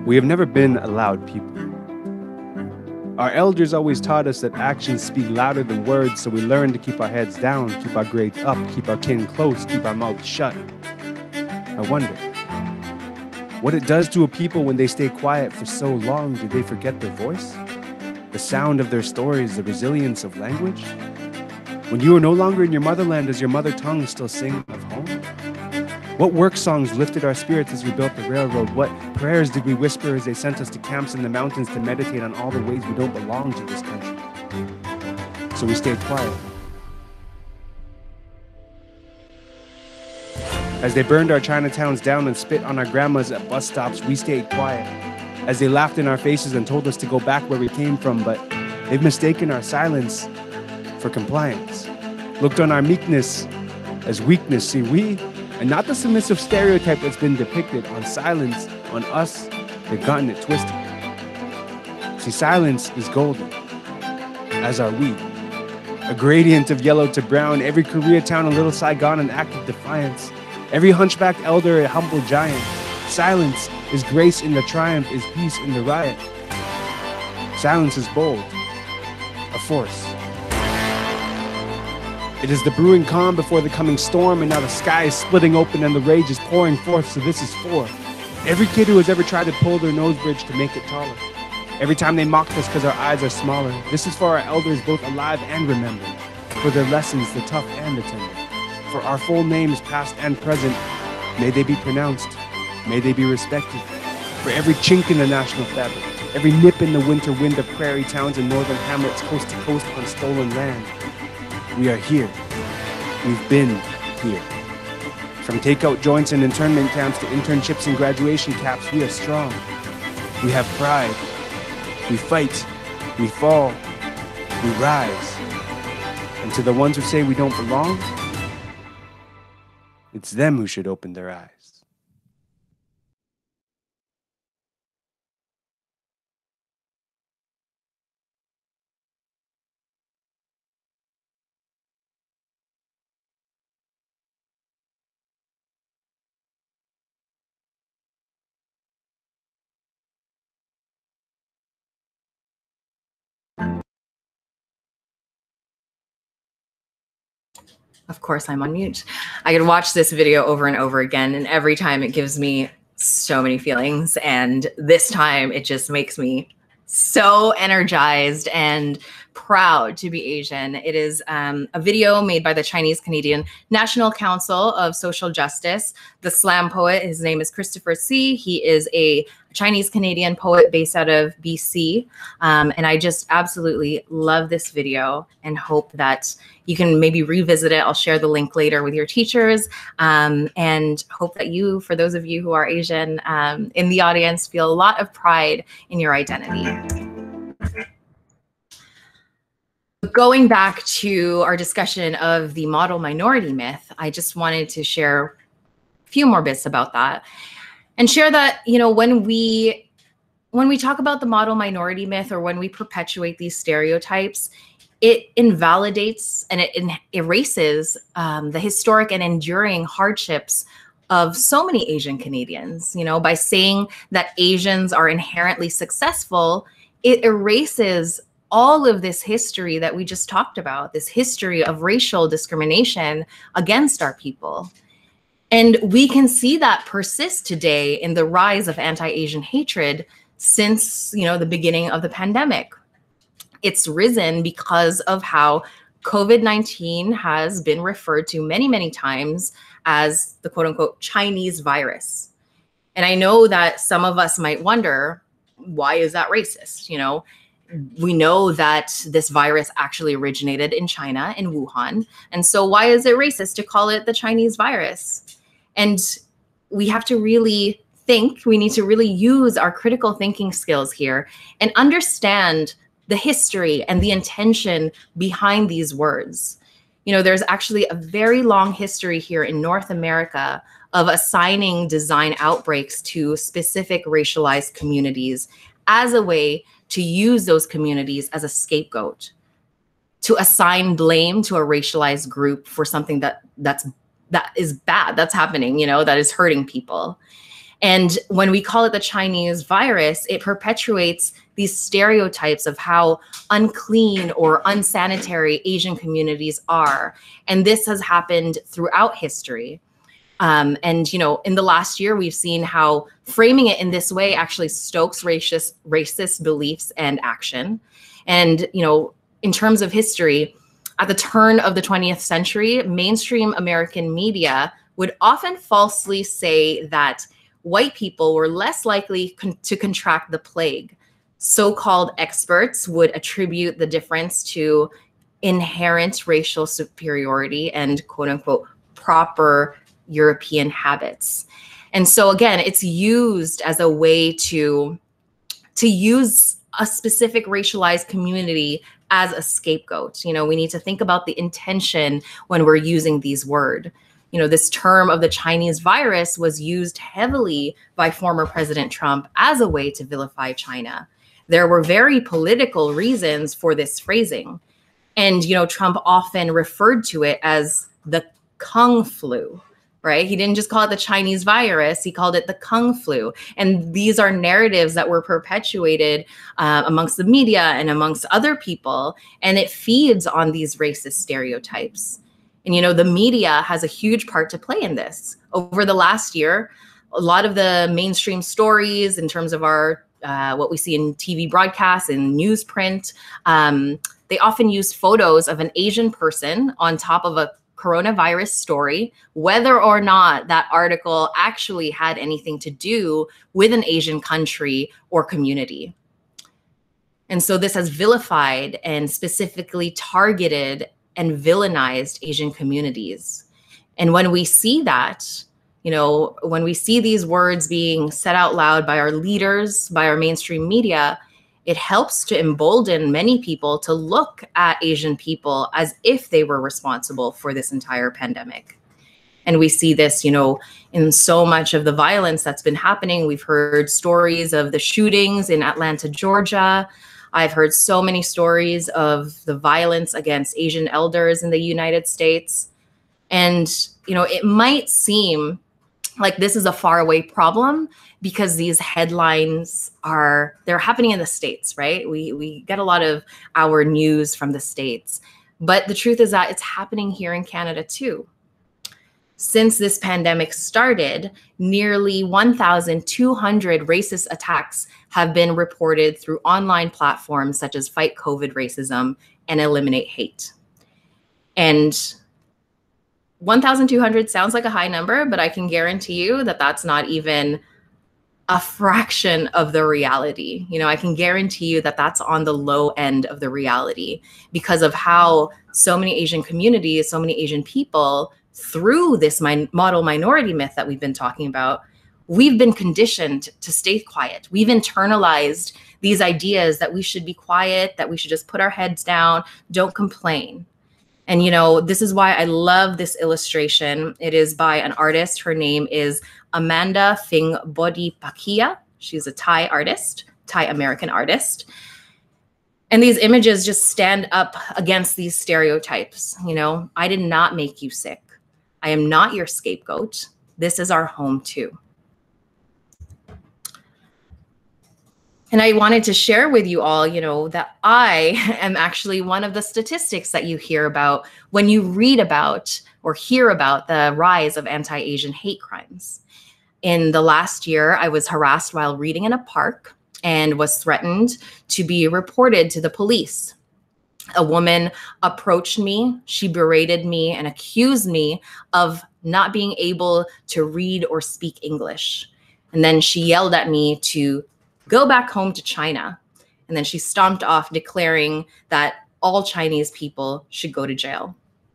We have never been a loud people. Our elders always taught us that actions speak louder than words, so we learn to keep our heads down, keep our grades up, keep our kin close, keep our mouths shut. I wonder what it does to a people when they stay quiet for so long. Do they forget their voice? The sound of their stories, the resilience of language? When you are no longer in your motherland, does your mother tongue still sing of home? What work songs lifted our spirits as we built the railroad? What prayers did we whisper as they sent us to camps in the mountains to meditate on all the ways we don't belong to this country? So we stayed quiet. As they burned our Chinatowns down and spit on our grandmas at bus stops, we stayed quiet. As they laughed in our faces and told us to go back where we came from, but they've mistaken our silence for compliance. Looked on our meekness as weakness. See, we, and not the submissive stereotype that's been depicted on silence, on us, they've gotten it twisted. See, silence is golden, as are we. A gradient of yellow to brown, every Koreatown a little Saigon an act of defiance. Every hunchbacked elder a humble giant. Silence is grace in the triumph, is peace in the riot. Silence is bold, a force. It is the brewing calm before the coming storm, and now the sky is splitting open and the rage is pouring forth, so this is for every kid who has ever tried to pull their nose bridge to make it taller. Every time they mocked us because our eyes are smaller. This is for our elders, both alive and remembered, for their lessons, the tough and the tender. For our full names, past and present, may they be pronounced, may they be respected. For every chink in the national fabric, every nip in the winter wind of prairie towns and northern hamlets, coast to coast on stolen land. We are here. We've been here. From takeout joints and internment camps to internships and graduation caps, we are strong. We have pride. We fight. We fall. We rise. And to the ones who say we don't belong, it's them who should open their eyes. Of course, I'm on mute. I could watch this video over and over again, and every time it gives me so many feelings. And this time it just makes me so energized and proud to be Asian. It is a video made by the Chinese-Canadian National Council of Social Justice. The slam poet, his name is Christopher C. He is a Chinese-Canadian poet based out of BC. And I just absolutely love this video and hope that you can maybe revisit it. I'll share the link later with your teachers, and hope that you, for those of you who are Asian in the audience, feel a lot of pride in your identity. Going back to our discussion of the model minority myth, I just wanted to share a few more bits about that and share that, you know, when we talk about the model minority myth, or when we perpetuate these stereotypes, it invalidates and it erases the historic and enduring hardships of so many Asian Canadians. You know, by saying that Asians are inherently successful, it erases all of this history that we just talked about, this history of racial discrimination against our people. And we can see that persist today in the rise of anti-Asian hatred since, you know, the beginning of the pandemic. It's risen because of how COVID-19 has been referred to many, many times as the quote unquote Chinese virus. And I know that some of us might wonder, why is that racist? You know, we know that this virus actually originated in China, in Wuhan. And so why is it racist to call it the Chinese virus? And we have to really think, we need to really use our critical thinking skills here and understand the history and the intention behind these words. You know, there's actually a very long history here in North America of assigning design outbreaks to specific racialized communities as a way to use those communities as a scapegoat, to assign blame to a racialized group for something that is bad, that's happening, you know, that is hurting people. And when we call it the Chinese virus, it perpetuates these stereotypes of how unclean or unsanitary Asian communities are. And this has happened throughout history. And, you know, in the last year, we've seen how framing it in this way actually stokes racist beliefs and action. And, you know, in terms of history, at the turn of the 20th century, mainstream American media would often falsely say that white people were less likely to contract the plague. So-called experts would attribute the difference to inherent racial superiority and quote unquote proper European habits. And so again, it's used as a way to use a specific racialized community as a scapegoat. You know, we need to think about the intention when we're using these words. You know, this term of the Chinese virus was used heavily by former President Trump as a way to vilify China. There were very political reasons for this phrasing. And, you know, Trump often referred to it as the Kung flu, right? He didn't just call it the Chinese virus, he called it the Kung flu. And these are narratives that were perpetuated amongst the media and amongst other people. And it feeds on these racist stereotypes. And, you know, the media has a huge part to play in this. Over the last year, a lot of the mainstream stories in terms of our what we see in TV broadcasts and newsprint, they often use photos of an Asian person on top of a coronavirus story, whether or not that article actually had anything to do with an Asian country or community. And so this has vilified and specifically targeted and villainized Asian communities. And when we see that, you know, when we see these words being said out loud by our leaders, by our mainstream media, it helps to embolden many people to look at Asian people as if they were responsible for this entire pandemic. And we see this, you know, in so much of the violence that's been happening. We've heard stories of the shootings in Atlanta, Georgia. I've heard so many stories of the violence against Asian elders in the United States. And, you know, it might seem like this is a faraway problem because these headlines they're happening in the States, right? We get a lot of our news from the States, but the truth is that it's happening here in Canada too. Since this pandemic started, nearly 1,200 racist attacks have been reported through online platforms such as Fight COVID Racism and Eliminate Hate. And 1,200 sounds like a high number, but I can guarantee you that that's not even a fraction of the reality. You know, I can guarantee you that that's on the low end of the reality because of how so many Asian communities, so many Asian people, through this model minority myth that we've been talking about, we've been conditioned to stay quiet. We've internalized these ideas that we should be quiet, that we should just put our heads down, don't complain. And, you know, this is why I love this illustration. It is by an artist. Her name is Amanda Phing Bodhipakia. She's a Thai artist, Thai American artist. And these images just stand up against these stereotypes. You know, I did not make you sick. I am not your scapegoat. This is our home too. And I wanted to share with you all, you know, that I am actually one of the statistics that you hear about when you read about or hear about the rise of anti-Asian hate crimes. In the last year, I was harassed while reading in a park and was threatened to be reported to the police. A woman approached me, she berated me and accused me of not being able to read or speak English. And then she yelled at me to go back home to China. And then she stomped off, declaring that all Chinese people should go to jail.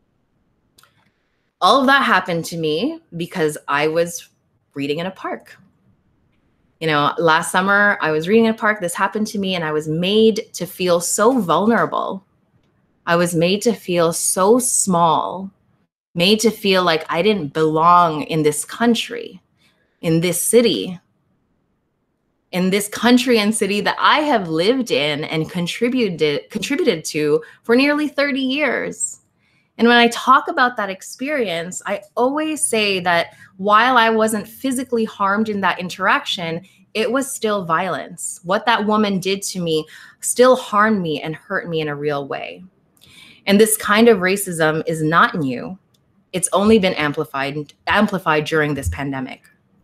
All of that happened to me because I was reading in a park. You know, last summer I was reading in a park, this happened to me, and I was made to feel so vulnerable. I was made to feel so small, made to feel like I didn't belong in this country, in this city, in this country and city that I have lived in and contributed to for nearly 30 years. And when I talk about that experience, I always say that while I wasn't physically harmed in that interaction, it was still violence. What that woman did to me still harmed me and hurt me in a real way. And this kind of racism is not new. It's only been amplified during this pandemic.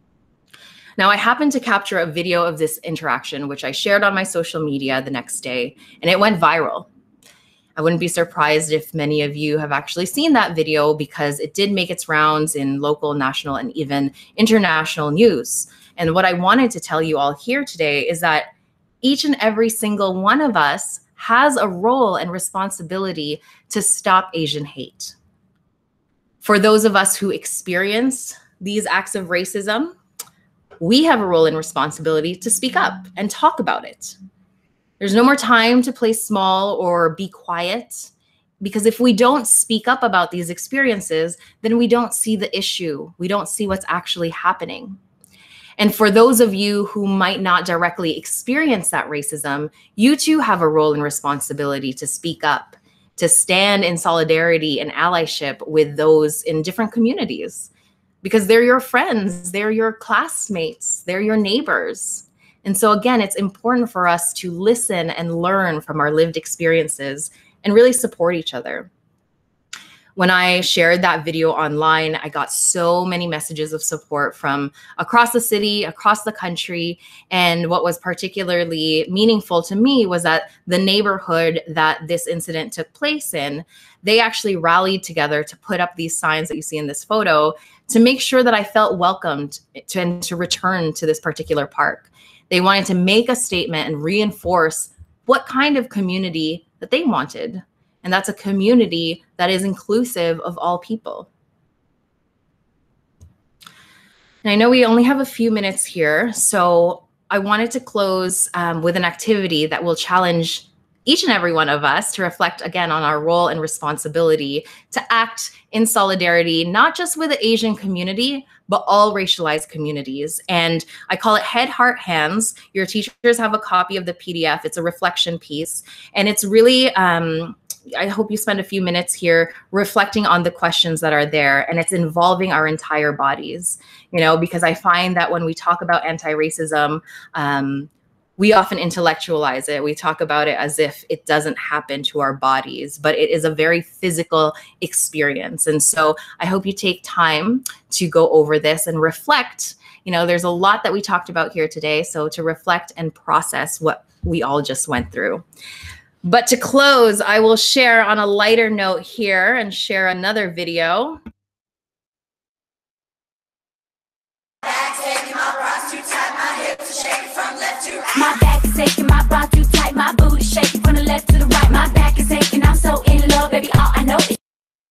Now, I happened to capture a video of this interaction, which I shared on my social media the next day, and it went viral. I wouldn't be surprised if many of you have actually seen that video because it did make its rounds in local, national, and even international news. And what I wanted to tell you all here today is that each and every single one of us has a role and responsibility to stop Asian hate. For those of us who experience these acts of racism, we have a role and responsibility to speak up and talk about it. There's no more time to play small or be quiet, because if we don't speak up about these experiences, then we don't see the issue. We don't see what's actually happening. And for those of you who might not directly experience that racism, you too have a role and responsibility to speak up, to stand in solidarity and allyship with those in different communities, because they're your friends, they're your classmates, they're your neighbors. And so again, it's important for us to listen and learn from our lived experiences and really support each other. When I shared that video online, I got so many messages of support from across the city, across the country. And what was particularly meaningful to me was that the neighborhood that this incident took place in, they actually rallied together to put up these signs that you see in this photo to make sure that I felt welcomed to return to this particular park. They wanted to make a statement and reinforce what kind of community that they wanted. And that's a community that is inclusive of all people. And I know we only have a few minutes here, so I wanted to close with an activity that will challenge each and every one of us to reflect again on our role and responsibility to act in solidarity, not just with the Asian community, but all racialized communities. And I call it Head, Heart, Hands. Your teachers have a copy of the PDF. It's a reflection piece. And it's really, I hope you spend a few minutes here reflecting on the questions that are there, and it's involving our entire bodies, you know, because I find that when we talk about anti-racism, we often intellectualize it. We talk about it as if it doesn't happen to our bodies, but it is a very physical experience. And so I hope you take time to go over this and reflect. You know, there's a lot that we talked about here today. So to reflect and process what we all just went through. But to close, I will share on a lighter note here and share another video. My back is aching, my bra too tight, my booty shaking from the left to the right. My back is aching, I'm so in love, baby, all I know is...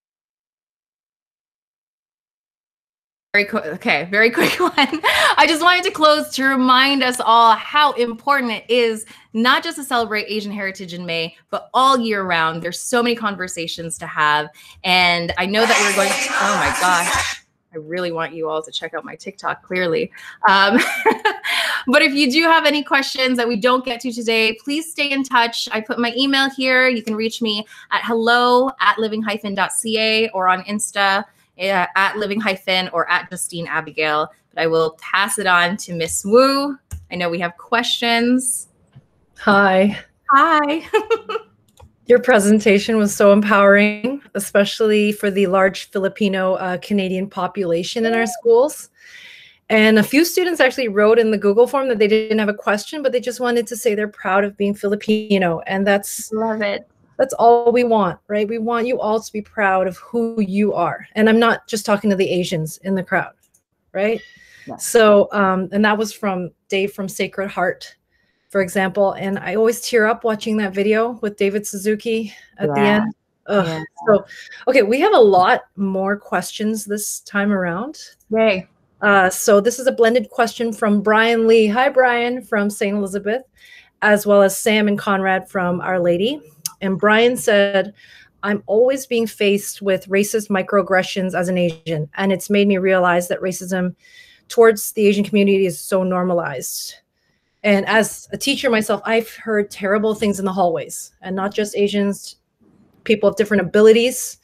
Very quick one. I just wanted to close to remind us all how important it is not just to celebrate Asian Heritage in May, but all year round. There's so many conversations to have. And I know that we're going to, oh my gosh, I really want you all to check out my TikTok, clearly. But if you do have any questions that we don't get to today, please stay in touch. I put my email here. You can reach me at hello@livinghyphen.ca or on Insta at Living Hyphen or at Justine Abigail. But I will pass it on to Miss Wu. I know we have questions. Hi. Hi. Your presentation was so empowering, especially for the large Filipino-Canadian population in our schools. And a few students actually wrote in the Google form that they didn't have a question, but they just wanted to say they're proud of being Filipino. And love it. That's all we want, right? We want you all to be proud of who you are. And I'm not just talking to the Asians in the crowd, right? Yeah. So, and that was from Dave from Sacred Heart, for example. And I always tear up watching that video with David Suzuki at the end. Yeah. So, okay, we have a lot more questions this time around. Yay. So this is a blended question from Brian Lee. Hi, Brian from St. Elizabeth, as well as Sam and Conrad from Our Lady. And Brian said, I'm always being faced with racist microaggressions as an Asian, and it's made me realize that racism towards the Asian community is so normalized. And as a teacher myself, I've heard terrible things in the hallways, and not just Asians, people of different abilities,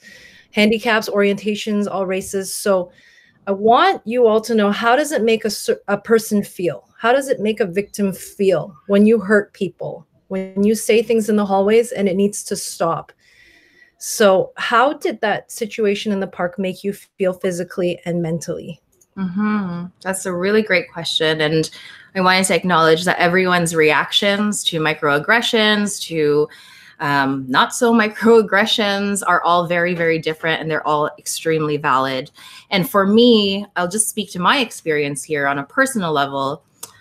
handicaps, orientations, all races. So I want you all to know, how does it make a person feel? How does it make a victim feel when you hurt people, when you say things in the hallways and it needs to stop? So how did that situation in the park make you feel physically and mentally? That's a really great question. And I wanted to acknowledge that everyone's reactions to microaggressions, to not so microaggressions, are all very, very different, and they're all extremely valid. And for me, I'll just speak to my experience here on a personal level.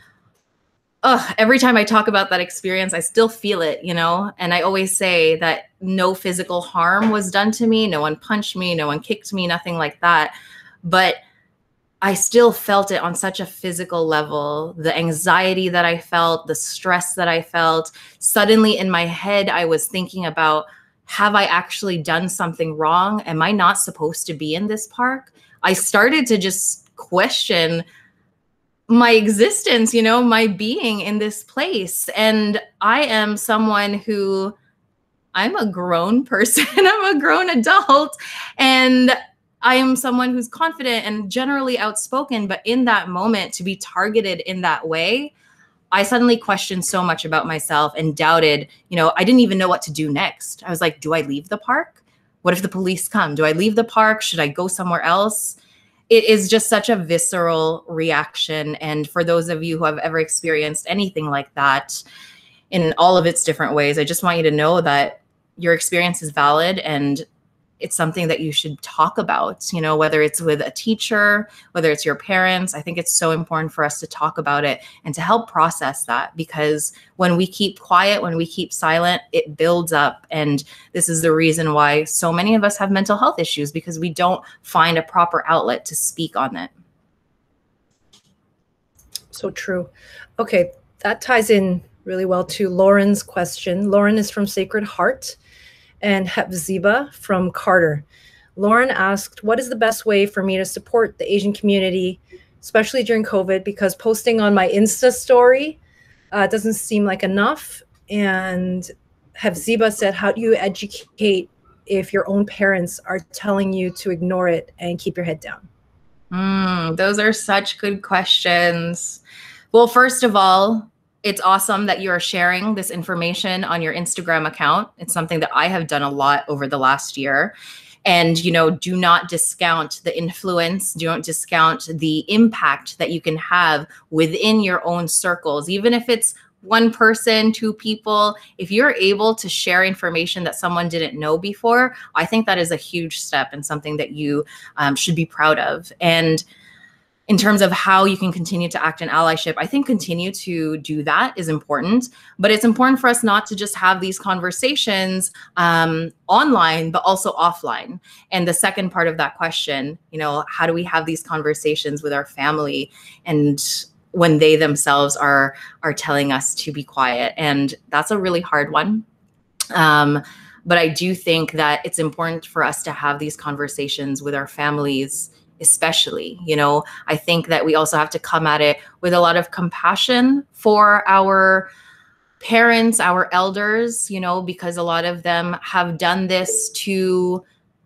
Every time I talk about that experience, I still feel it, you know? And I always say that no physical harm was done to me. No one punched me, no one kicked me, nothing like that. But I still felt it on such a physical level. The anxiety that I felt, the stress that I felt. Suddenly in my head, I was thinking about, have I actually done something wrong? Am I not supposed to be in this park? I started to just question my existence, you know, my being in this place. And I am someone who, I'm a grown person, I'm a grown adult, and I am someone who's confident and generally outspoken, but in that moment, to be targeted in that way, I suddenly questioned so much about myself and doubted, you know, I didn't even know what to do next. I was like, do I leave the park? What if the police come? Do I leave the park? Should I go somewhere else? It is just such a visceral reaction. And for those of you who have ever experienced anything like that in all of its different ways, I just want you to know that your experience is valid, and it's something that you should talk about, you know, whether it's with a teacher, whether it's your parents. I think it's so important for us to talk about it and to help process that, because when we keep quiet, when we keep silent, it builds up. And this is the reason why so many of us have mental health issues, because we don't find a proper outlet to speak on it. So true. Okay, that ties in really well to Lauren's question. Lauren is from Sacred Heart, and Hepzibah from Carter. Lauren asked, what is the best way for me to support the Asian community, especially during COVID, because posting on my Insta story doesn't seem like enough. And Hepzibah said, how do you educate if your own parents are telling you to ignore it and keep your head down? Those are such good questions. Well, first of all, it's awesome that you're sharing this information on your Instagram account. It's something that I have done a lot over the last year. And, you know, do not discount the influence, don't discount the impact that you can have within your own circles. Even if it's one person, two people, if you're able to share information that someone didn't know before, I think that is a huge step and something that you should be proud of. And in terms of how you can continue to act in allyship, I think continue to do that is important, but it's important for us not to just have these conversations online, but also offline. And the second part of that question, you know, how do we have these conversations with our family and when they themselves are telling us to be quiet? And that's a really hard one. But I do think that it's important for us to have these conversations with our families, especially. You know, I think that we also have to come at it with a lot of compassion for our parents, our elders, you know, because a lot of them have done this to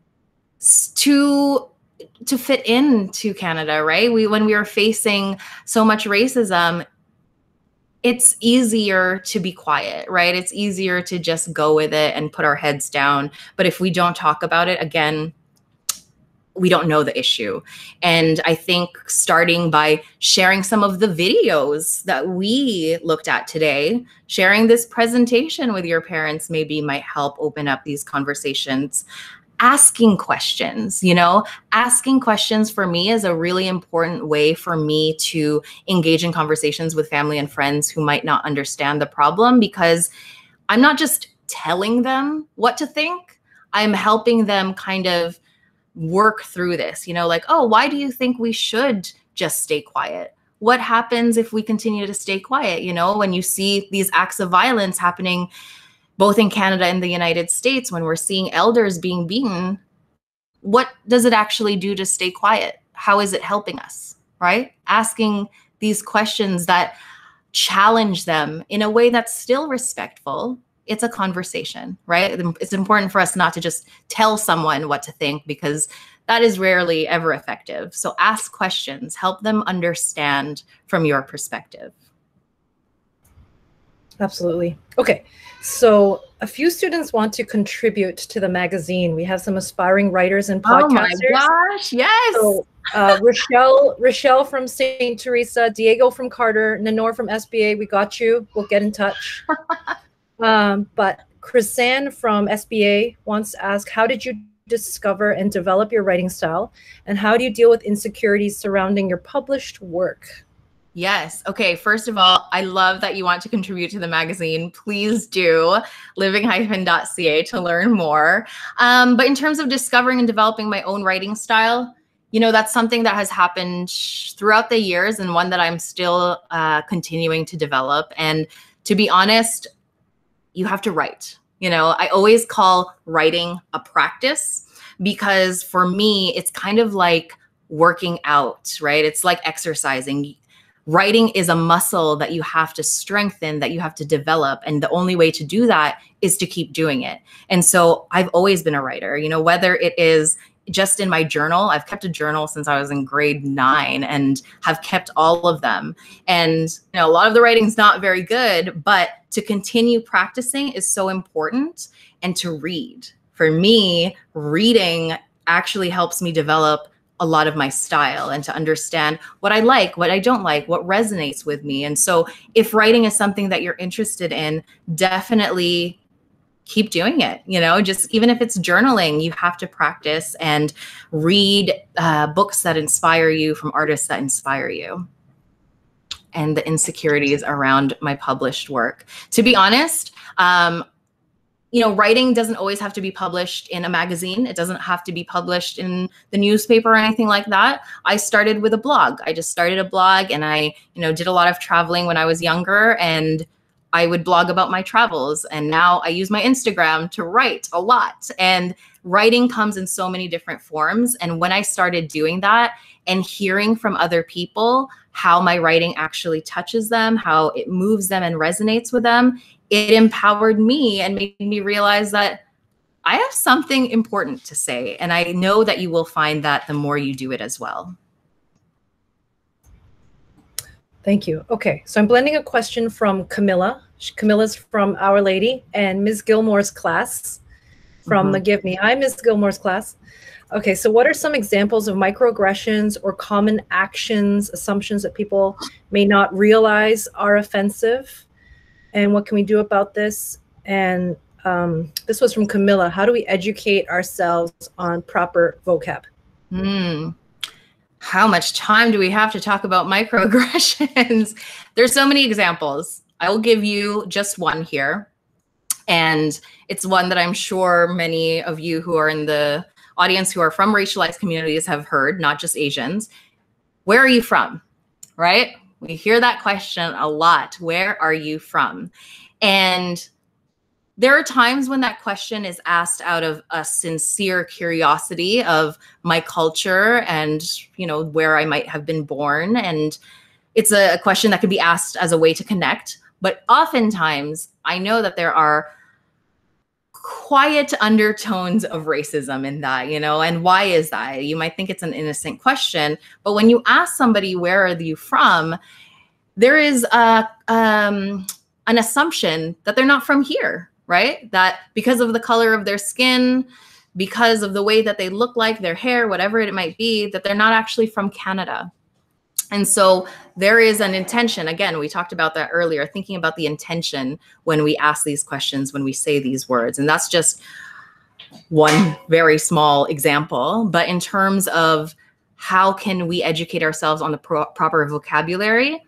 fit into Canada, right? When we are facing so much racism, it's easier to be quiet, right? It's easier to just go with it and put our heads down. But if we don't talk about it, again, we don't know the issue. And I think starting by sharing some of the videos that we looked at today, sharing this presentation with your parents maybe might help open up these conversations. Asking questions, you know, asking questions for me is a really important way for me to engage in conversations with family and friends who might not understand the problem, because I'm not just telling them what to think, I'm helping them kind of work through this, you know, like, oh, why do you think we should just stay quiet? What happens if we continue to stay quiet? You know, when you see these acts of violence happening both in Canada and the United States, when we're seeing elders being beaten, what does it actually do to stay quiet? How is it helping us, right? Asking these questions that challenge them in a way that's still respectful, it's a conversation, right? It's important for us not to just tell someone what to think, because that is rarely ever effective. So ask questions, help them understand from your perspective. Absolutely. Okay, so a few students want to contribute to the magazine. We have some aspiring writers and podcasters. Oh my gosh, yes. So Rochelle from St. Theresa, Diego from Carter, Nanor from SBA, we got you. We'll get in touch. But Chrisanne from SBA wants to ask, how did you discover and develop your writing style? And how do you deal with insecurities surrounding your published work? Yes. Okay. First of all, I love that you want to contribute to the magazine. Please do livinghyphen.ca to learn more. But in terms of discovering and developing my own writing style, that's something that has happened throughout the years, and one that I'm still continuing to develop. And to be honest, you have to write. I always call writing a practice, because for me, it's kind of like working out, right? It's like exercising. Writing is a muscle that you have to strengthen, that you have to develop. And the only way to do that is to keep doing it. And so I've always been a writer, whether it is just in my journal. I've kept a journal since I was in grade 9 and have kept all of them. And a lot of the writing's not very good, but to continue practicing is so important. And to read. For me, reading actually helps me develop a lot of my style and to understand what I like, what I don't like, what resonates with me. And so if writing is something that you're interested in, definitely keep doing it. Just even if it's journaling, you have to practice and read books that inspire you from artists that inspire you. And the insecurities around my published work. To be honest, writing doesn't always have to be published in a magazine. It doesn't have to be published in the newspaper or anything like that. I started with a blog. I just started a blog, and I, did a lot of traveling when I was younger, and I would blog about my travels. And now I use my Instagram to write a lot. And writing comes in so many different forms. And when I started doing that and hearing from other people how my writing actually touches them, how it moves them and resonates with them, it empowered me and made me realize that I have something important to say. And I know that you will find that the more you do it as well. Thank you. Okay, so I'm blending a question from Camilla. Camilla's from Our Lady and Ms. Gilmore's class from McGivney. Hi, Ms. Gilmore's class. Okay, so what are some examples of microaggressions or common actions, assumptions that people may not realize are offensive? And what can we do about this? And this was from Camilla. How do we educate ourselves on proper vocab? How much time do we have to talk about microaggressions? There's so many examples. I will give you just one here. And it's one that I'm sure many of you who are in the audience who are from racialized communities have heard, not just Asians. Where are you from, right? We hear that question a lot. Where are you from? And there are times when that question is asked out of a sincere curiosity of my culture and, where I might have been born. And it's a question that could be asked as a way to connect. But oftentimes I know that there are quiet undertones of racism in that, and why is that? You might think it's an innocent question, but when you ask somebody, where are you from? There is an assumption that they're not from here, right? That because of the color of their skin, because of the way that they look like, their hair, whatever it might be, that they're not actually from Canada. And so there is an intention. Again, we talked about that earlier, thinking about the intention when we ask these questions, when we say these words. And that's just one very small example. But in terms of how can we educate ourselves on the proper vocabulary,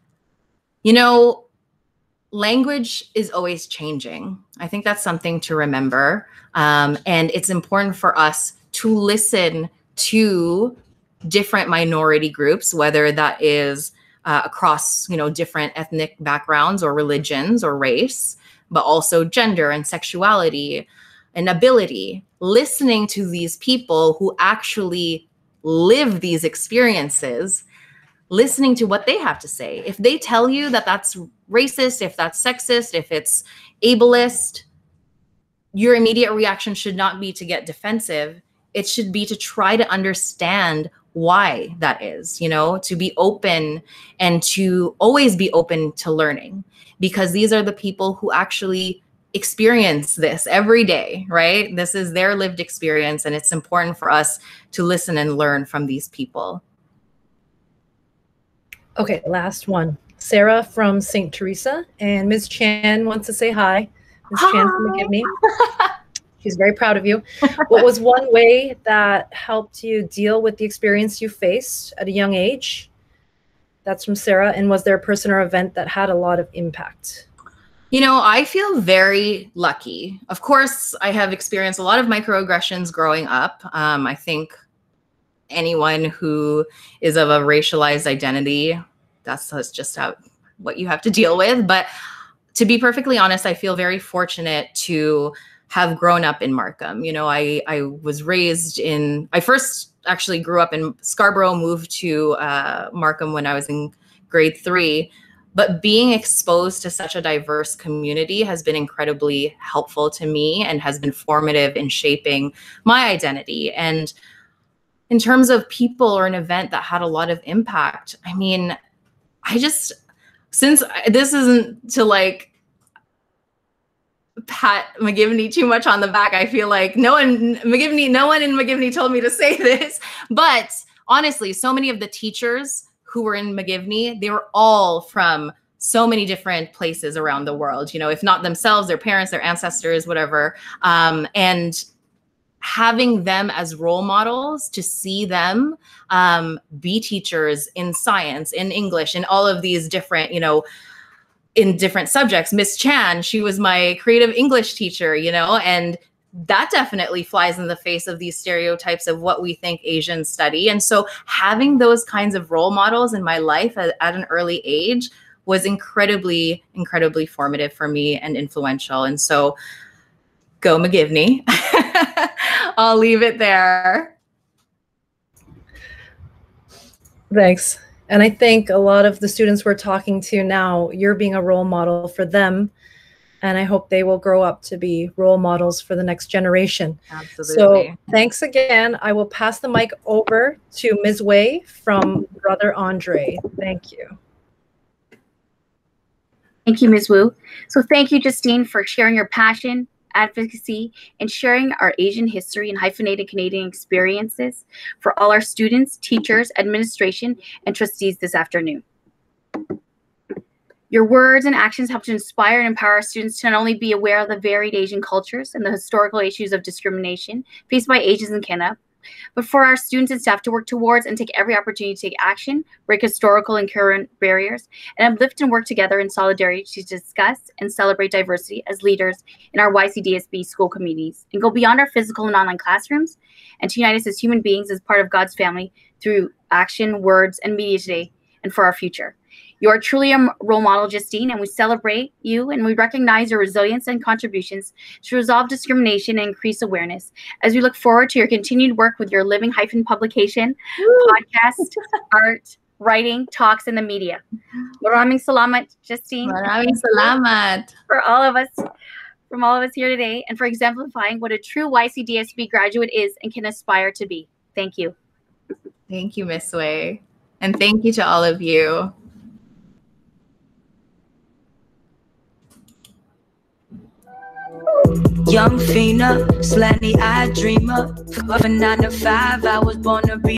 language is always changing. I think that's something to remember. And it's important for us to listen to different minority groups, whether that is across, different ethnic backgrounds or religions or race, but also gender and sexuality and ability. Listening to these people who actually live these experiences listening to what they have to say. If they tell you that that's racist, if that's sexist, if it's ableist, your immediate reaction should not be to get defensive. It should be to try to understand why that is, you know, to be open and to always be open to learning, because these are the people who actually experience this every day, right? This is their lived experience, and it's important for us to listen and learn from these people. Okay, last one. Sarah from St. Theresa, and Ms. Chan wants to say hi. Ms. Chan from McGivney. She's very proud of you. What was one way that helped you deal with the experience you faced at a young age? That's from Sarah. And was there a person or event that had a lot of impact? You know, I feel very lucky. Of course, I have experienced a lot of microaggressions growing up. I think anyone who is of a racialized identity, that's just what you have to deal with. But to be perfectly honest, I feel very fortunate to have grown up in Markham. You know, I was raised I first actually grew up in Scarborough, moved to Markham when I was in grade 3. But being exposed to such a diverse community has been incredibly helpful to me and has been formative in shaping my identity. And in terms of people or an event that had a lot of impact, I mean, since this isn't to like pat McGivney too much on the back, I feel like no one in McGivney told me to say this, but honestly, so many of the teachers who were in McGivney, they were all from so many different places around the world, you know, if not themselves, their parents, their ancestors, whatever. And having them as role models, to see them be teachers in science, in English, in all of these different, you know, in different subjects. Miss Chan, she was my creative English teacher, you know, and that definitely flies in the face of these stereotypes of what we think Asians study. And so having those kinds of role models in my life at an early age was incredibly, incredibly formative for me and influential. And so go McGivney. I'll leave it there. Thanks. And I think a lot of the students we're talking to now, you're being a role model for them. And I hope they will grow up to be role models for the next generation. Absolutely. So thanks again. I will pass the mic over to Ms. Wei from Brother Andre. Thank you. Thank you, Ms. Wu. So thank you, Justine, for sharing your passion, advocacy, and sharing our Asian history and hyphenated Canadian experiences for all our students, teachers, administration, and trustees this afternoon. Your words and actions help to inspire and empower our students to not only be aware of the varied Asian cultures and the historical issues of discrimination faced by Asians in Canada, but for our students and staff to work towards and take every opportunity to take action, break historical and current barriers, and uplift and work together in solidarity to discuss and celebrate diversity as leaders in our YCDSB school communities, and go beyond our physical and online classrooms, and to unite us as human beings as part of God's family through action, words, and media today, and for our future. You are truly a role model, Justine, and we celebrate you and we recognize your resilience and contributions to resolve discrimination and increase awareness. As we look forward to your continued work with your Living Hyphen publication, podcast, art, writing, talks, and the media. Maraming salamat, Justine. Maraming salamat. For all of us, from all of us here today, and for exemplifying what a true YCDSB graduate is and can aspire to be. Thank you. Thank you, Miss Wei. And thank you to all of you. Young Fina, slanty eyed dreamer. Of a 9 to 5, I was born to be